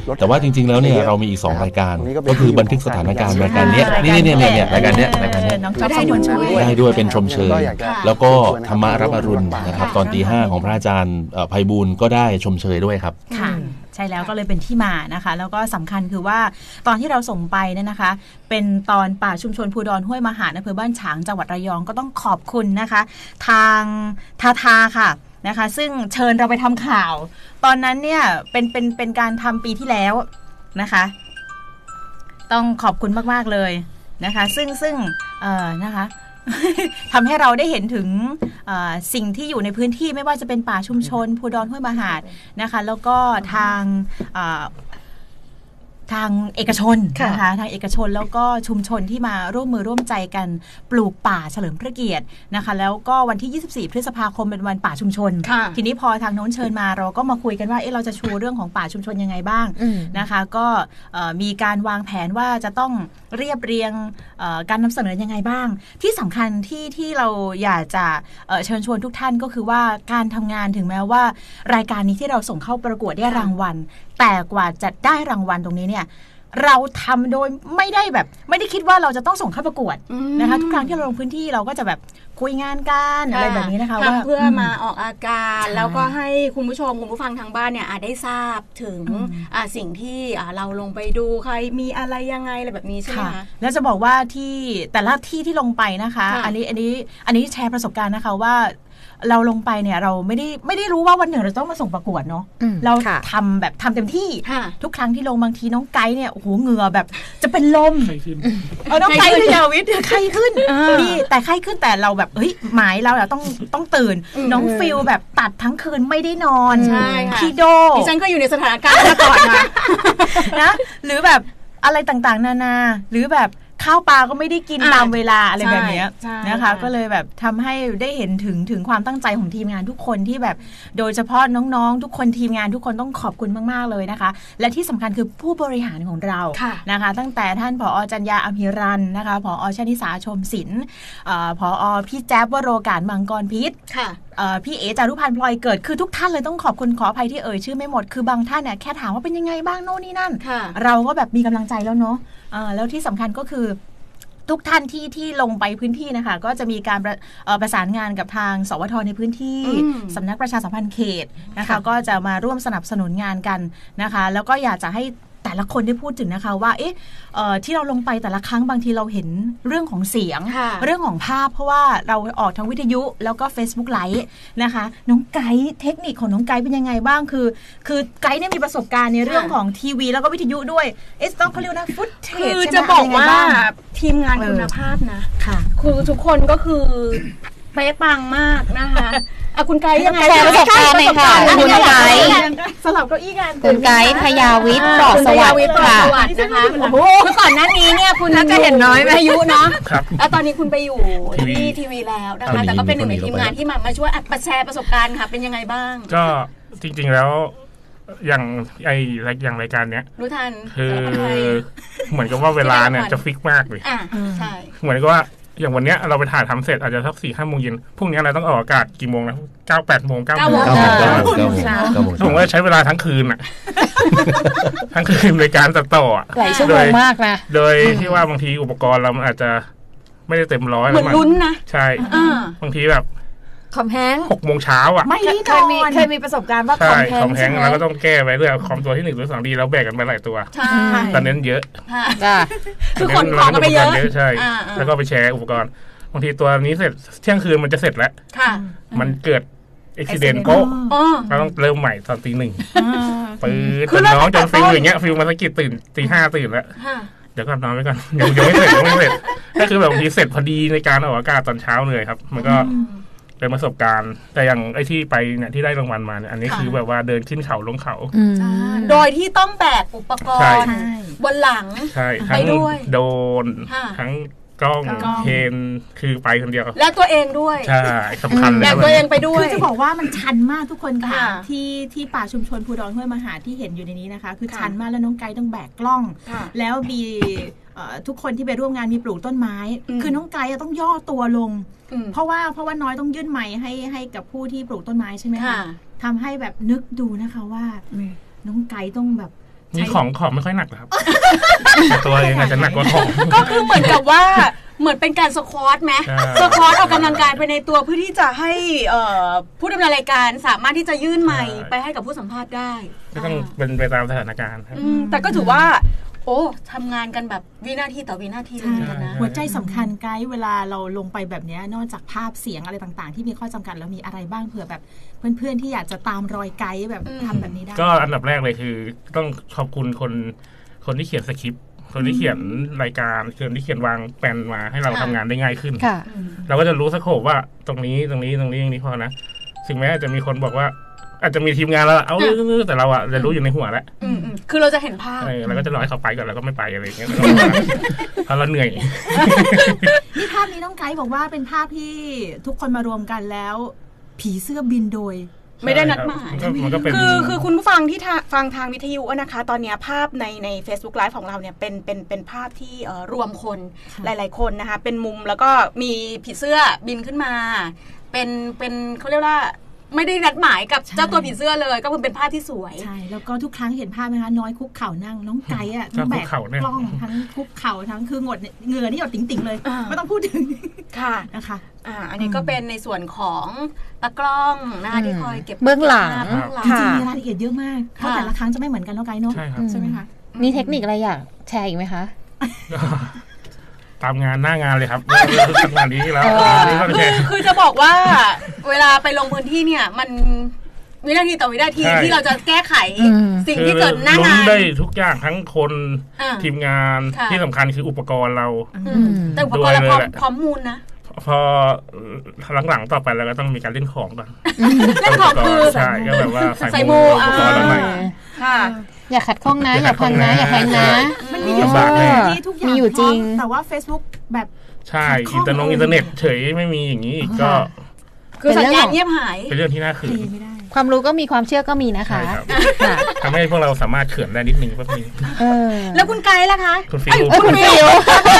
แต่ว่าจริงๆแล้วเนี่ยเรามีอีก2รายการก็คือบันทึกสถานการณ์รายการนี้นี่รายการนี้ได้ด้วยเป็นชมเชยแล้วก็ธรรมะรับอรุณนะครับตอนตี 5ของพระอาจารย์ไพบูลย์ก็ได้ชมเชยด้วยครับค่ะใช่แล้วก็เลยเป็นที่มานะคะแล้วก็สำคัญคือว่าตอนที่เราส่งไปเนี่ยนะคะเป็นตอนป่าชุมชนภูดรห้วยมหาดอำเภอบ้านฉางจังหวัดระยองก็ต้องขอบคุณนะคะทางทาค่ะนะคะซึ่งเชิญเราไปทำข่าวตอนนั้นเนี่ยเป็นการทำปีที่แล้วนะคะต้องขอบคุณมากๆเลยนะคะซึ่งนะคะทำให้เราได้เห็นถึงสิ่งที่อยู่ในพื้นที่ไม่ว่าจะเป็นป่าชุมชนภูดรห้วยมหาดนะคะแล้วก็ทางเอกชนนะคะทางเอกชนแล้วก็ชุมชนที่มาร่วมมือร่วมใจกันปลูกป่าเฉลิมพระเกียรตินะคะแล้วก็วันที่24พฤษภาคมเป็นวันป่าชุมชนทีนี้พอทางโน้นเชิญมาเราก็มาคุยกันว่าเราจะชูเรื่องของป่าชุมชนยังไงบ้างนะคะก็มีการวางแผนว่าจะต้องเรียบเรียงการนำเสนอยังไงบ้างที่สำคัญที่เราอยากจะเชิญชวนทุกท่านก็คือว่าการทำงานถึงแม้ว่ารายการนี้ที่เราส่งเข้าประกวดได้รางวัลแต่กว่าจะได้รางวัลตรงนี้เนี่ยเราทำโดยไม่ได้คิดว่าเราจะต้องส่งเข้าประกวดนะคะทุกครั้งที่เราลงพื้นที่เราก็จะแบบคุยงานกันอะไรแบบนี้นะคะว่าเพื่อมาออกอาการแล้วก็ให้คุณผู้ชมคุณผู้ฟังทางบ้านเนี่ยได้ทราบถึงสิ่งที่เราลงไปดูใครมีอะไรยังไงอะไรแบบนี้ใช่ไหมคะแล้วจะบอกว่าที่แต่ละที่ลงไปนะคะอันนี้แชร์ประสบการณ์นะคะว่าเราลงไปเนี่ยเราไม่ได้รู้ว่าวันหนึ่งเราต้องมาส่งประกวดเนาะเราทำเต็มที่ทุกครั้งที่ลงบางทีน้องไกด์เนี่ยโอ้โหเหงื่อแบบจะเป็นลมน้องไกด์พยาวิทย์ไข้ขึ้นนี่แต่ไข้ขึ้นแต่เราแบบหมายเราต้องตื่นน้องฟิลแบบตัดทั้งคืนไม่ได้นอนพี่โดดิฉันก็อยู่ในสถานการณ์มาก่อนนะหรือแบบอะไรต่างๆนานาหรือแบบข้าวปลาก็ไม่ได้กินตามเวลาอะไรแบบนี้นะคะก็เลยแบบทำให้ได้เห็นถึงความตั้งใจของทีมงานทุกคนที่แบบโดยเฉพาะน้องๆทุกคนทีมงานทุกคนต้องขอบคุณมากๆเลยนะคะและที่สำคัญคือผู้บริหารของเรานะคะตั้งแต่ท่านผอ.จัญญาอภิรันนะคะผอ.ชนิสาชมศิลป์ผอ.พี่แจ๊บวโรกาศมังกรพิษพี่เอจารุพันธ์พลอยเกิดคือทุกท่านเลยต้องขอบคุณขออภัยที่เอ่ยชื่อไม่หมดคือบางท่านเนี่ยแค่ถามว่าเป็นยังไงบ้างโน่นนี่นั่นเราก็แบบมีกำลังใจแล้วเนาะแล้วที่สำคัญก็คือทุกท่านที่ลงไปพื้นที่นะคะก็จะมีการประสานงานกับทางสวทในพื้นที่สำนักประชาสัมพันธ์เขตนะคะก็จะมาร่วมสนับสนุนงานกันนะคะแล้วก็อยากจะให้แต่ละคนได้พูดถึงนะคะว่าที่เราลงไปแต่ละครั้งบางทีเราเห็นเรื่องของเสียงเรื่องของภาพเพราะว่าเราออกทางวิทยุแล้วก็ Facebook ไลฟ์นะคะน้องไกด์เทคนิคของน้องไกด์เป็นยังไงบ้างคือไกด์เนี่ยมีประสบการณ์ในเรื่องของทีวีแล้วก็วิทยุด้วยต้องเขาเรียกนะฟุตเทจคือจะบอกว่าทีมงานคุณภาพนะคือทุกคนก็คือเป๊ะปังมากนะคะคุณไกด์ยังไงแชร์ประสบการณ์เลยค่ะคุณไกด์สลับเก้าอี้กันคุณไกด์พยาวิทย์ปลอดสวัสดิ์ค่ะนะคะเมื่อก่อนหน้านี้เนี่ยคุณน่าจะเห็นน้อยอายุเนาะแล้วตอนนี้คุณไปอยู่ที่ทีวีแล้วนะคะแต่ก็เป็นหนึ่งในทีมงานที่มาช่วยมาแชร์ประสบการณ์ค่ะเป็นยังไงบ้างก็จริงๆแล้วอย่างรายการเนี้ยรู้ทันคือเหมืมือนกับว่าเวลาเนี่ยจะฟิกมากเลยใช่เหมือนกับว่าอย่างวันเนี้ยเราไปถ่ายทำเสร็จอาจจะสัก 4-5 โมงเย็นพรุ่งนี้เราต้องออกอากาศกี่โมงนะ9-8 โมง9 โมงผมว่าใช้เวลาทั้งคืนอ่ะทั้งคืนในการตัดต่อหลายชั่วโมงมากนะโดยที่ว่าบางทีอุปกรณ์เรามันอาจจะไม่ได้เต็มร้อยเหมือนลุ้นนะใช่บางทีแบบคอมแฮง 6 โมงเช้าอ่ะไม่ได้เคยมีประสบการณ์ว่าคอมแฮงใช่เราก็ต้องแก้ไปเรื่อยคอมตัวที่1 หรือ 2ดีแล้วแบกกันไปหลายตัวตอนนั้นเยอะคือคนของกันไปเยอะใช่แล้วก็ไปแชร์อุปกรณ์บางทีตัวนี้เสร็จเที่ยงคืนมันจะเสร็จแล้วมันเกิดอุบิเหตุโป๊ะเราต้องเริ่มใหม่ตอนตี 1ปืนจนน้องจนฟิลอย่างเงี้ยฟิลมาสกิดตื่นตี 5ตื่นแล้วเดี๋ยวก่อนนอนไว้ก่อนยังไม่เสร็จก็คือแบบบางทีเสร็จพอดีในการออกอากาศตอนเช้าเลยครับมันก็เป็นประสบการณ์แต่อย่างไอ้ที่ไปเนี่ยที่ได้รางวัลมาเนี่ยอันนี้คือแบบว่าเดินขึ้นเขาลงเขาโดยที่ต้องแบกอุปกรณ์บนหลังใช่ทั้งโดนทั้งกล้องเคนคือไปคนเดียวและตัวเองด้วยใช่สำคัญเลยแบบตัวเองไปด้วยคือจะบอกว่ามันชันมากทุกคนค่ะที่ป่าชุมชนภูดรห้วยมหาที่เห็นอยู่ในนี้นะคะคือชันมากแล้วน้องไกด์ต้องแบกกล้องแล้วมีทุกคนที่ไปร่วมงานมีปลูกต้นไม้คือน้องไกด์ต้องย่อตัวลงเพราะว่าน้อยต้องยื่นไมค์ให้กับผู้ที่ปลูกต้นไม้ใช่ไหมคะทำให้แบบนึกดูนะคะว่าน้องไกด์ต้องแบบนี่ของไม่ค่อยหนักครับตัวเองอาจจะหนักกว่าของก็คือเหมือนกับว่าเหมือนเป็นการสควอตไหมสควอตออกกำลังกายไปในตัวเพื่อที่จะให้ผู้ดำเนินรายการสามารถที่จะยื่นไมค์ไปให้กับผู้สัมภาษณ์ได้ก็ต้องเป็นไปตามสถานการณ์ครับแต่ก็ถือว่าโอ้ทำงานกันแบบวินาทีต่อวินาทีเลยนะหัวใจสำคัญไกด์เวลาเราลงไปแบบนี้นอกจากภาพเสียงอะไรต่างๆที่มีข้อจำกัดแล้วมีอะไรบ้างเผื่อแบบเพื่อนๆที่อยากจะตามรอยไกด์แบบทำแบบนี้ได้ก็อันดับแรกเลยคือต้องขอบคุณคนที่เขียนสคริปต์คนที่เขียนรายการคนที่เขียนวางแผนมาให้เราทำงานได้ง่ายขึ้นเราก็จะรู้สโคปว่าตรงนี้อย่างนี้พอนะถึงแม้จะมีคนบอกว่าอาจจะมีทีมงานแล้วเอาแต่เราอะจะรู้อยู่ในหัวแล้วคือเราจะเห็นภาพเราก็จะรอให้เขาไปก่อนแล้วก็ไม่ไปอะไรอย่างเงี้ยเพราะเราเหนื่อยนี่ภาพนี้ต้องไกด์บอกว่าเป็นภาพที่ทุกคนมารวมกันแล้วผีเสื้อบินโดยไม่ได้นัดหมายคือคุณผู้ฟังที่ฟังทางวิทยุนะคะตอนนี้ภาพใน Facebook Live ของเราเนี่ยเป็นภาพที่รวมคนหลายๆคนนะคะเป็นมุมแล้วก็มีผีเสื้อบินขึ้นมาเป็นเขาเรียกว่าไม่ได้นัดหมายกับเจ้าตัวผีเสื้อเลยก็เป็นภาพที่สวยใช่แล้วก็ทุกครั้งเห็นภาพไหมคะน้อยคุกเข่านั่งน้องไก่อะทั้งแบกกล้องทั้งคุกเข่าทั้งคือหงดเหงื่อนี่หยดติ๋งๆเลยไม่ต้องพูดถึงค่ะนะคะอันนี้ก็เป็นในส่วนของตากล้องนะคะที่คอยเก็บเบื้องหลังจริงๆมีรายละเอียดเยอะมากเพราะแต่ละครั้งจะไม่เหมือนกันน้องไก่เนาะใช่ไหมคะมีเทคนิคอะไรอยากแชร์อีกไหมคะตามงานหน้างานเลยครับทำงานนี้แล้วคือจะบอกว่าเวลาไปลงพื้นที่เนี่ยมันวินาทีต่อวินาทีที่เราจะแก้ไขสิ่งที่เกิดหน้างานได้ทุกอย่างทั้งคนทีมงานที่สำคัญคืออุปกรณ์เราแต่อุปกรณ์เราพร้อมมูลนะพอหลังๆต่อไปเราก็ต้องมีการเล่นของก่อนเล่นของคือใช่ก็แบบว่าใส่มูอุปกรณ์ใหม่ค่ะอย่าขัดข้องนะอย่าพังนะอย่าแพงนะมันมีอยู่ที่ทุกอย่างมีอยู่จริงแต่ว่า Facebook แบบใช่อินเทอร์เน็ตเฉยไม่มีอย่างนี้ก็คือสัญญาณเงียบหายเป็นเรื่องที่น่าขืนความรู้ก็มีความเชื่อก็มีนะคะทำให้พวกเราสามารถเขื่อนได้นิดนึงก็มีแล้วคุณไกด์ล่ะคะคุณฟิลคุณฟิล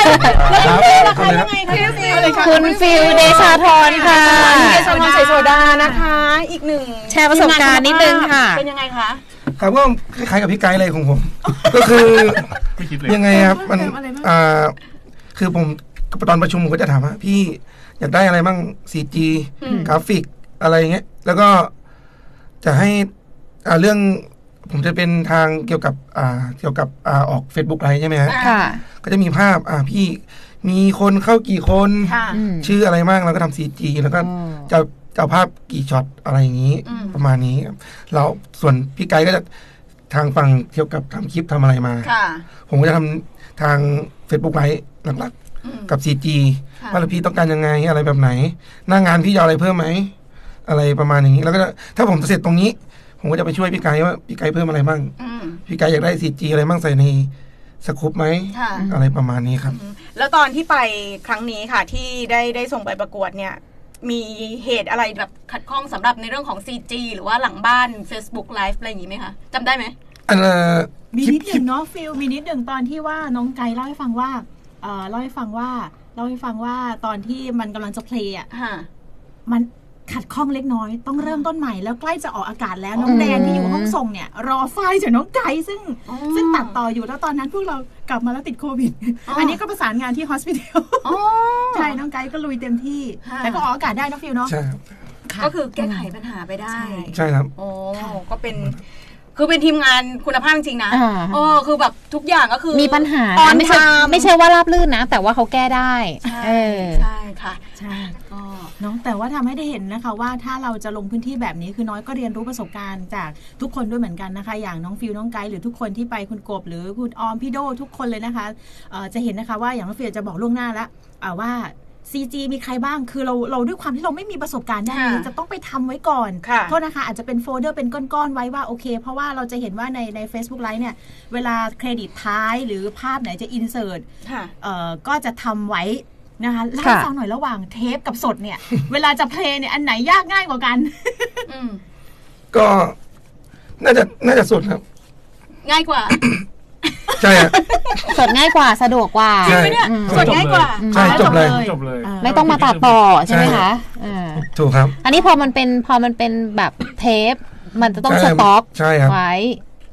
คุณฟิลเดชาธรค่ะเดชาธรใส่โซดานะคะอีกหนึ่งแชร์ประสบการณ์นิดนึงค่ะเป็นยังไงคะครับก็คล้ายๆกับพี่ไกด์เลยของผมก็คือยังไงครับมันคือผมตอนประชุมผมก็จะถามว่าพี่อยากได้อะไรบ้าง 4G กราฟิกอะไรเงี้ยแล้วก็จะให้เรื่องผมจะเป็นทางเกี่ยวกับออก Facebook ไลฟ์ใช่ไหมฮะก็จะมีภาพพี่มีคนเข้ากี่คนชื่ออะไรบ้างแล้วก็ทำ 4G แล้วก็จะเอาภาพกี่ช็อตอะไรอย่างนี้ประมาณนี้แล้วส่วนพี่ไกด์ก็จะทางฝั่งเกี่ยวกับทำคลิปทำอะไรมาผมก็จะทำทาง Facebook ไลฟ์หลักๆกับ 4G ว่าพี่ต้องการยังไงอะไรแบบไหนหน้างานพี่จะอะไรเพิ่มไหมอะไรประมาณอย่างนี้แล้วก็ถ้าผมเสร็จตรงนี้ผมก็จะไปช่วยพี่ไกด์ว่าพี่ไกด์เพิ่มอะไรบ้างพี่ไกด์อยากได้ 4G อะไรบ้างใส่ในสกู๊ปไหมอะไรประมาณนี้ครับแล้วตอนที่ไปครั้งนี้ค่ะที่ได้ส่งไปประกวดเนี่ยมีเหตุอะไรแบบขัดข้องสำหรับในเรื่องของ 4G หรือว่าหลังบ้าน Facebook Live อะไรอย่างนี้ไหมคะจำได้ไหมมีนิดหนึ่งเนาะฟิลมีนิดหนึ่งตอนที่ว่าน้องไกด์เล่าให้ฟังว่าเล่าให้ฟังว่าตอนที่มันกำลังจะเพลย์อ่ะมันขัดข้องเล็กน้อยต้องเริ่มต้นใหม่แล้วใกล้จะออกอากาศแล้วน้องแดนที่อยู่ห้องส่งเนี่ยรอไฟล์จากน้องไก่ซึ่งตัดต่ออยู่แล้วตอนนั้นพวกเรากลับมาแล้วติดโควิดอันนี้ก็ประสานงานที่ฮอสพิทอลใช่น้องไก่ก็ลุยเต็มที่แต่ก็ออกอากาศได้นะฟิลเนาะก็คือแก้ไขปัญหาไปได้ใช่ครับโอ้ก็เป็นคือเป็นทีมงานคุณภาพจริงๆนะคือแบบทุกอย่างก็คือมีปัญหาไม่ใช่ว่าราบลื่นนะแต่ว่าเขาแก้ได้ใช่ค่ะใช่ก็น้องแต่ว่าทำให้ได้เห็นนะคะว่าถ้าเราจะลงพื้นที่แบบนี้คือน้อยก็เรียนรู้ประสบการณ์จากทุกคนด้วยเหมือนกันนะคะอย่างน้องฟิลน้องไกด์หรือทุกคนที่ไปคุณกบหรือคุณออมพี่โดทุกคนเลยนะคะจะเห็นนะคะว่าอย่างน้องฟิลจะบอกล่วงหน้าแล้วว่า CG มีใครบ้างคือเราด้วยความที่เราไม่มีประสบการณ์ด้านนี้จะต้องไปทำไว้ก่อนโทษนะคะอาจจะเป็นโฟลเดอร์เป็นก้อนๆไว้ว่าโอเคเพราะว่าเราจะเห็นว่าใน Facebook Live เนี่ยเวลาเครดิตท้ายหรือภาพไหนจะอินเสิร์ตก็จะทำไว้นะคะเล่าให้ฟังหน่อยระหว่างเทปกับสดเนี่ยเวลาจะเพลย์เนี่ยอันไหนยากง่ายกว่ากันก็น่าจะสดครับง่ายกว่าใช่สดง่ายกว่าสะดวกกว่าใช่ไหมเนี่ยสดง่ายกว่าใช่จบเลยไม่ต้องมาตัดต่อใช่ไหมคะถูกครับอันนี้พอมันเป็นแบบเทปมันจะต้องสต็อกไว้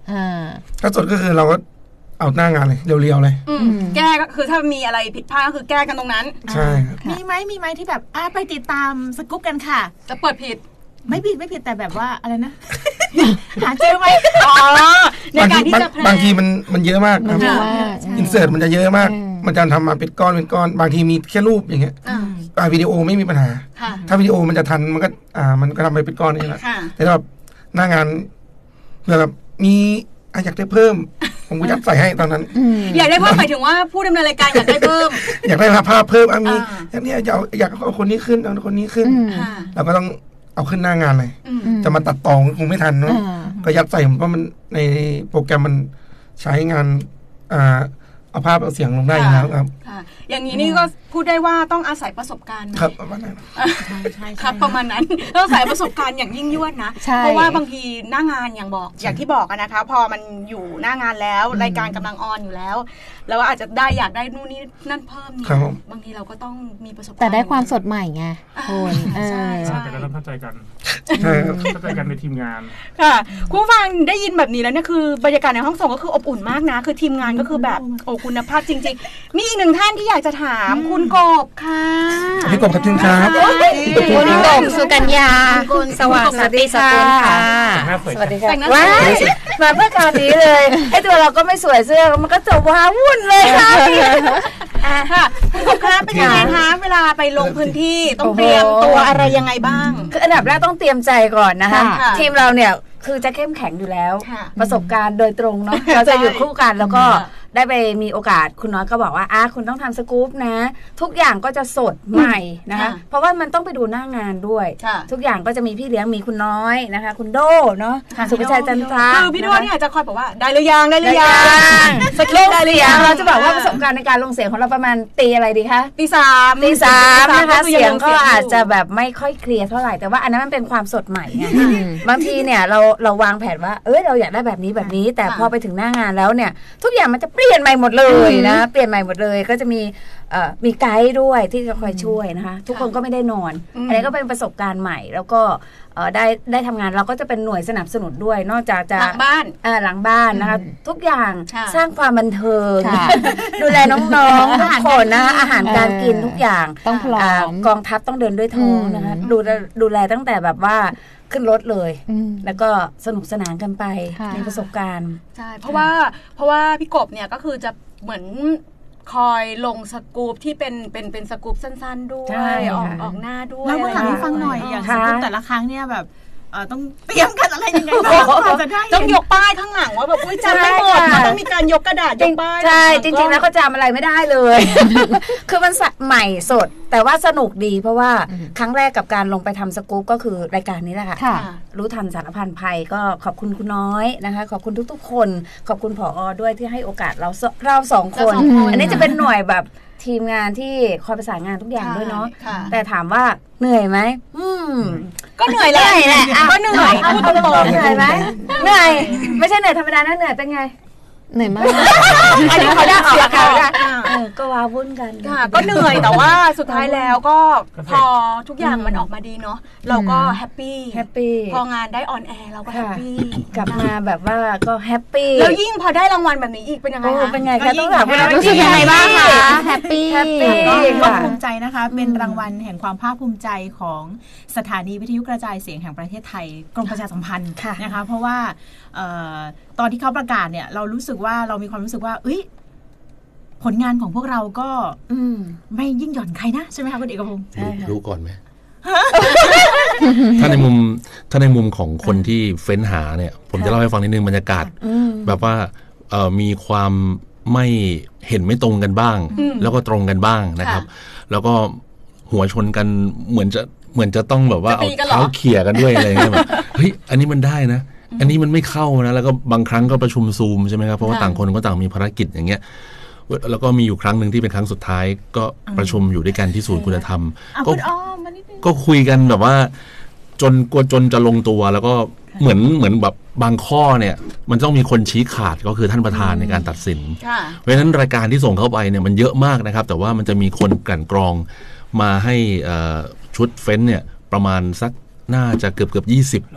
ถ้าสดก็คือเราก็เอาหน้างานเลยเรียวๆเลยแก้ก็คือถ้ามีอะไรผิดพลาดก็คือแก้กันตรงนั้นใช่มีไหมที่แบบไปติดตามสกู๊ปกันค่ะจะเปิดผิดไม่ผิดแต่แบบว่าอะไรนะหาเจอไหมในการที่จะบางทีมันเยอะมากครับอินเสิร์ตมันจะเยอะมากมันจะทำมาเป็นก้อนบางทีมีแค่รูปอย่างเงี้ยวิดีโอไม่มีปัญหาถ้าวิดีโอมันจะทันมันก็ทำไปเป็นก้อนนี่แหละแต่แบบหน้างานเผื่อแบบมีอยากได้เพิ่มผมก็ยัดใส่ให้ตอนนั้นอยากได้เพิ่มหมายถึงว่าผู้ดำเนินรายการอยากได้เพิ่มอยากได้ภาพเพิ่มมีอย่างนี้อยากเอาคนนี้ขึ้นเอาคนนี้ขึ้นเราก็ต้องเอาขึ้นหน้างานเลยจะมาตัดต่อคงไม่ทันเนาะก็ยัดใส่เพราะมันในโปรแกรมมันใช้งานเอาภาพเอาเสียงลงได้แล้วครับอย่างนี้นี่ก็พูดได้ว่าต้องอาศัยประสบการณ์ครับประมาณนั้นครับประมาณนั้นต้องอาศัยประสบการณ์อย่างยิ่งยวดนะเพราะว่าบางทีหน้างานอย่างที่บอกกันนะคะพอมันอยู่หน้างานแล้วรายการกำลังออนอยู่แล้วแล้วอาจจะได้อยากได้นู่นนี่นั่นเพิ่มนี่บางทีเราก็ต้องมีประสบการณ์แต่ได้ความสดใหม่ไงคุณใช่แต่ก็ต้องเข้าใจกันเข้าใจกันในทีมงานค่ะคุณฟังได้ยินแบบนี้แล้วเนี่ยคือบรรยากาศในห้องส่งก็คืออบอุ่นมากนะคือทีมงานก็คือแบบคุณภาพจริงๆมีอีกหนึ่งท่านที่อยากจะถามคุณกบค่ะพี่กบครับจริงครับคุณกบสุกัญญาสวัสดีค่ะสวัสดีค่ะมาเพื่อการนี้เลยไอ้ตัวเราก็ไม่สวยเสื้อมันก็จะว้าวุ่นเลยค่ะค่ะคุณกบคะเป็นยังไงคะเวลาไปลงพื้นที่ต้องเตรียมตัวอะไรยังไงบ้างคืออันดับแรกต้องเตรียมใจก่อนนะคะทีมเราเนี่ยคือจะเข้มแข็งอยู่แล้วประสบการณ์โดยตรงเนาะเราจะอยู่คู่กันแล้วก็ได้ไปมีโอกาสคุณน้อยก็บอกว่าคุณต้องทำสกู๊ปนะทุกอย่างก็จะสดใหม่นะคะเพราะว่ามันต้องไปดูหน้างานด้วยทุกอย่างก็จะมีพี่เลี้ยงมีคุณน้อยนะคะคุณโดเนาะสุภชัยจันทราคือพี่โดเนี่ยจะคอยบอกว่าได้หรือยังสกิลได้หรือยังเราจะบอกว่าประสบการณ์ในการลงเสียงของเราประมาณตีอะไรดีคะตีสามนะคะเสียงก็อาจจะแบบไม่ค่อยเคลียร์เท่าไหร่แต่ว่าอันนั้นมันเป็นความสดใหม่ไงบางทีเนี่ยเราวางแผนว่าเราอยากได้แบบนี้แต่พอไปถึงหน้างานแล้วเนี่ยทุกอย่างมันจะเปลี่ยนใหม่หมดเลยนะเปลี่ยนใหม่หมดเลยก็จะมีไกด์ด้วยที่จะคอยช่วยนะคะทุกคนก็ไม่ได้นอนอันนี้ก็เป็นประสบการณ์ใหม่แล้วก็ได้ทำงานเราก็จะเป็นหน่วยสนับสนุนด้วยนอกจากจะหลังบ้านนะคะทุกอย่างสร้างความบันเทิงดูแลน้องๆทุกคนนะคะอาหารการกินทุกอย่างต้องพร้อมกองทัพต้องเดินด้วยท้องนะคะดูแลตั้งแต่แบบว่าขึ้นรถเลยแล้วก็สนุกสนานกันไปในประสบการณ์ใช่เพราะว่าพี่กบเนี่ยก็คือจะเหมือนคอยลงสกู๊ปที่เป็นสกู๊ปสั้นๆด้วยออกหน้าด้วยแล้วเมื่อหลังให้ฟังหน่อยอย่างสกู๊ปแต่ละครั้งเนี่ยแบบต้องเตรียมกันอะไรยังไงต้องยกป้ายข้างหลังว่าแบบจำไม่หมดต้องมีการยกกระดาษยกป้ายใช่จริงๆแล้วก็จำอะไรไม่ได้เลยคือมันใหม่สดแต่ว่าสนุกดีเพราะว่าครั้งแรกกับการลงไปทำสกู๊ปก็คือรายการนี้แหละค่ะรู้ทันสารพันภัยก็ขอบคุณคุณน้อยนะคะขอบคุณทุกๆคนขอบคุณผอ.ด้วยที่ให้โอกาสเราสองคนอันนี้จะเป็นหน่วยแบบทีมงานที่คอยประสานงานทุกอย่างด้วยเนาะแต่ถามว่าเหนื่อยไหมก็เหนื่อยแหละก็เหนื่อยพูดตรงๆเหนื่อยไหมเหนื่อยไม่ใช่เหนื่อยธรรมดานะเหนื่อยเป็นไงเหนื่อยมากอันนี้เขาได้ออกก็ว้าวุ่นกันก็เหนื่อยแต่ว่าสุดท้ายแล้วก็พอทุกอย่างมันออกมาดีเนาะเราก็แฮปปี้พองานได้ออนแอร์เราก็แฮปปี้กลับมาแบบว่าก็แฮปปี้แล้วยิ่งพอได้รางวัลแบบนี้อีกเป็นยังไงคะเป็นไงคะต้องถามว่ารู้สึกยังไงบ้างคะแฮปปี้ก็ภูมิใจนะคะเป็นรางวัลแห่งความภาคภูมิใจของสถานีวิทยุกระจายเสียงแห่งประเทศไทยกรมประชาสัมพันธ์นะคะเพราะว่าตอนที่เขาประกาศเนี่ยเรารู้สึกว่าเรามีความรู้สึกว่าผลงานของพวกเราก็ไม่ยิ่งหย่อนใครนะใช่ไหมคะคุณเอกพงศ์รู้ก่อนไหมถ้าในมุมของคนที่เฟ้นหาเนี่ยผมจะเล่าให้ฟังนิดนึงบรรยากาศแบบว่ามีความไม่เห็นไม่ตรงกันบ้างแล้วก็ตรงกันบ้างนะครับแล้วก็หัวชนกันเหมือนจะต้องแบบว่าเอาเท้าเขี่ยกันด้วยอะไรเงี้ยแบบเฮ้ยอันนี้มันได้นะอันนี้มันไม่เข้านะแล้วก็บางครั้งก็ประชุมซูมใช่ไหมครับเพราะว่าต่างคนก็ต่างมีภารกิจอย่างเงี้ยแล้วก็มีอยู่ครั้งหนึ่งที่เป็นครั้งสุดท้ายก็ประชุมอยู่ด้วยกันที่ศูนย์คุณธรรมก็คุยกันแบบว่าจนจะลงตัวแล้วก็เหมือนแบบบางข้อเนี่ยมันต้องมีคนชี้ขาดก็คือท่านประธานในการตัดสินเพราะฉะนั้นรายการที่ส่งเข้าไปเนี่ยมันเยอะมากนะครับแต่ว่ามันจะมีคนกลั่นกรองมาให้ชุดเฟ้นเนี่ยประมาณสักน่าจะเกือบ20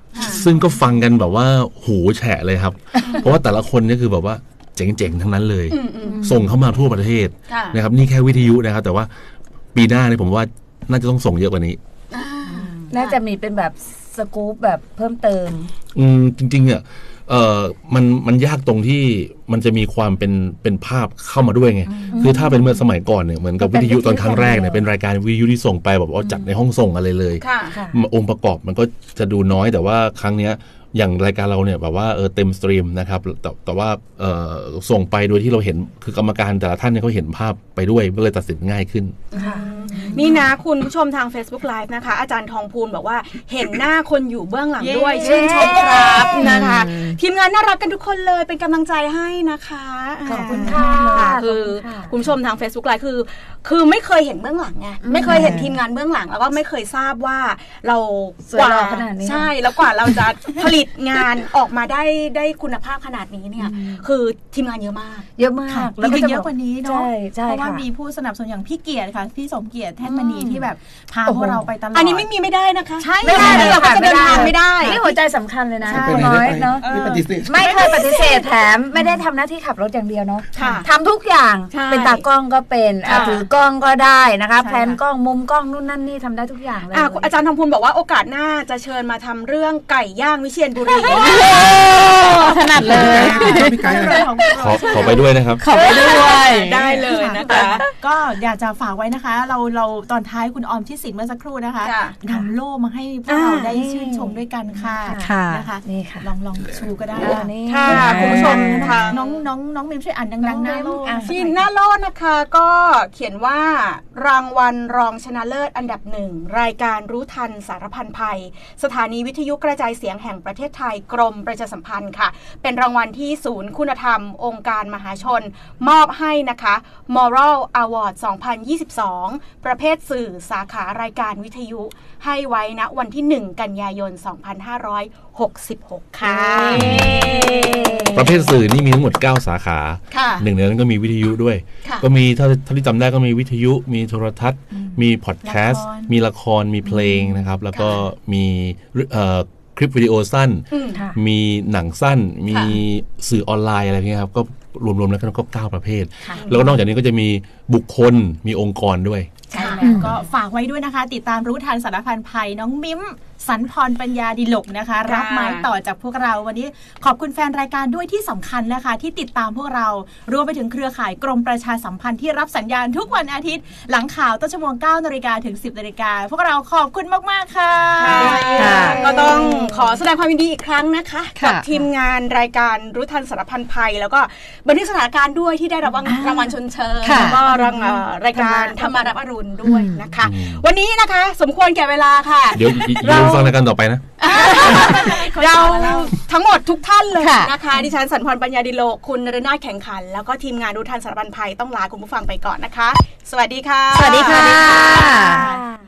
ซึ่งก็ฟังกันแบบว่าหูแฉะเลยครับ เพราะว่าแต่ละคนนี่คือแบบว่าเจ๋งๆทั้งนั้นเลยส่งเข้ามาทั่วประเทศนะครับนี่แค่วิทยุนะครับแต่ว่าปีหน้านี่ผมว่าน่าจะต้องส่งเยอะกว่านี้น่าจะมีเป็นแบบสกู๊ปแบบเพิ่มเติมจริงๆเนี่ยมันยากตรงที่มันจะมีความเป็นภาพเข้ามาด้วยไงคือถ้าเป็นเมื่อสมัยก่อนเนี่ยเหมือนกับวิทยุตอนครั้งแรกเนี่ยเป็นรายการวิทยุที่ส่งไปแบบว่าจัดในห้องส่งอะไรเลยองค์ประกอบมันก็จะดูน้อยแต่ว่าครั้งเนี้ยอย่างรายการเราเนี่ยแบบว่าเต็มสตรีมนะครับแต่ว่าส่งไปโดยที่เราเห็นคือกรรมการแต่ละท่านเนี่ยเขาเห็นภาพไปด้วยก็เลยตัดสินง่ายขึ้นนี่นะคุณผู้ชมทาง Facebook Live นะคะอาจารย์ทองพูนบอกว่าเห็นหน้าคนอยู่เบื้องหลังด้วยชื่นชมครับนะคะทีมงานน่ารักกันทุกคนเลยเป็นกำลังใจให้นะคะขอบคุณค่ะคือคุณผู้ชมทาง Facebook Live คือไม่เคยเห็นเบื้องหลังไงไม่เคยเห็นทีมงานเบื้องหลังแล้วก็ไม่เคยทราบว่าเรากว่าขนาดนี้ใช่แล้วกว่าเราจะผลิตงานออกมาได้คุณภาพขนาดนี้เนี่ยคือทีมงานเยอะมากแล้วก็จะเยอะกว่านี้เนาะเพราะว่ามีผู้สนับสนุนอย่างพี่เกียรติค่ะพี่สมเกียรติแท่นมณีที่แบบพาพวกเราไปตลอดอันนี้ไม่ได้นะคะใช่ไม่ได้เราก็จะเดินทางไม่ได้นี่หัวใจสำคัญเลยนะน้อยเนาะไม่เคยปฏิเสธแถมไม่ได้ทำหน้าที่ขับรถอย่างเดียวเนาะทำทุกอย่างเป็นตากล้องก็เป็นถือกล้องก็ได้นะคะแพนกล้องมุมกล้องนู่นนั่นนี่ทำได้ทุกอย่างเลยอาจารย์ทองพูนบอกว่าโอกาสหน้าจะเชิญมาทำเรื่องไก่ย่างวิเชียรบุรีถนัดเลยขอไปด้วยนะครับขอไปด้วยได้เลยนะคะก็อยากจะฝากไว้นะคะเราตอนท้ายคุณออมชิดศิลป์เมื่อสักครู่นะคะนำโล่มาให้พวกเราได้ชื่นชมด้วยกันค่ะนะคะนี่ค่ะลองชูก็ได้ค่ะคุณผู้ชมค่ะน้องมิมช่วยอ่านดังๆหน้าโล่ที่หน้าโล่นะคะก็เขียนว่ารางวัลรองชนะเลิศอันดับ1รายการรู้ทันสารพันภัยสถานีวิทยุกระจายเสียงแห่งประเทศไทยกรมประชาสัมพันธ์ค่ะเป็นรางวัลที่ศูนย์คุณธรรมองค์การมหาชนมอบให้นะคะ Moral Award 2022 ประเภทสื่อสาขารายการวิทยุให้ไว้ณวันที่1กันยายน2566ค่ะประเภทสื่อนี่มีทั้งหมด9สาขาหนึ่งในนั้นก็มีวิทยุด้วยก็มีถ้าที่จำได้ก็มีวิทยุมีโทรทัศน์มีพอดแคสต์มีละครมีเพลงนะครับแล้วก็มีคลิปวิดีโอสั้นมีหนังสั้นมีสื่อออนไลน์อะไรเงี้ยครับก็รวมๆแล้วก็9ประเภทแล้วก็นอกจากนี้ก็จะมีบุคคลมีองค์กรด้วยใช่แล้วก็ฝากไว้ด้วยนะคะติดตามรู้ทันสารพันภัยน้องมิ้มสันพรปัญญาดิลกนะคะรับไม้ต่อจากพวกเราวันนี้ขอบคุณแฟนรายการด้วยที่สำคัญนะคะที่ติดตามพวกเรารวมไปถึงเครือข่ายกรมประชาสัมพันธ์ที่รับสัญญาณทุกวันอาทิตย์หลังข่าวต้นชั่วโมง 9 น.ถึง 10 น.พวกเราขอบคุณมากๆค่ะก็ต้องขอแสดงความยินดีอีกครั้งนะคะกับทีมงานรายการรู้ทันสารพันภัยแล้วก็บันทึกสถานการณ์ด้วยที่ได้รับรางวัลชมเชยแล้วก็รายการธรรมารับอรุณด้วยนะคะวันนี้นะคะสมควรแก่เวลาค่ะเดี๋ยวฟังรายการต่อไปนะเราทั้งหมดทุกท่านเลยนะคะดิฉันสันพรปัญญาดิโลกคุณนฤนาถแข่งขันแล้วก็ทีมงานรู้ทันสารพันภัยต้องลาคุณผู้ฟังไปก่อนนะคะสวัสดีค่ะสวัสดีค่ะ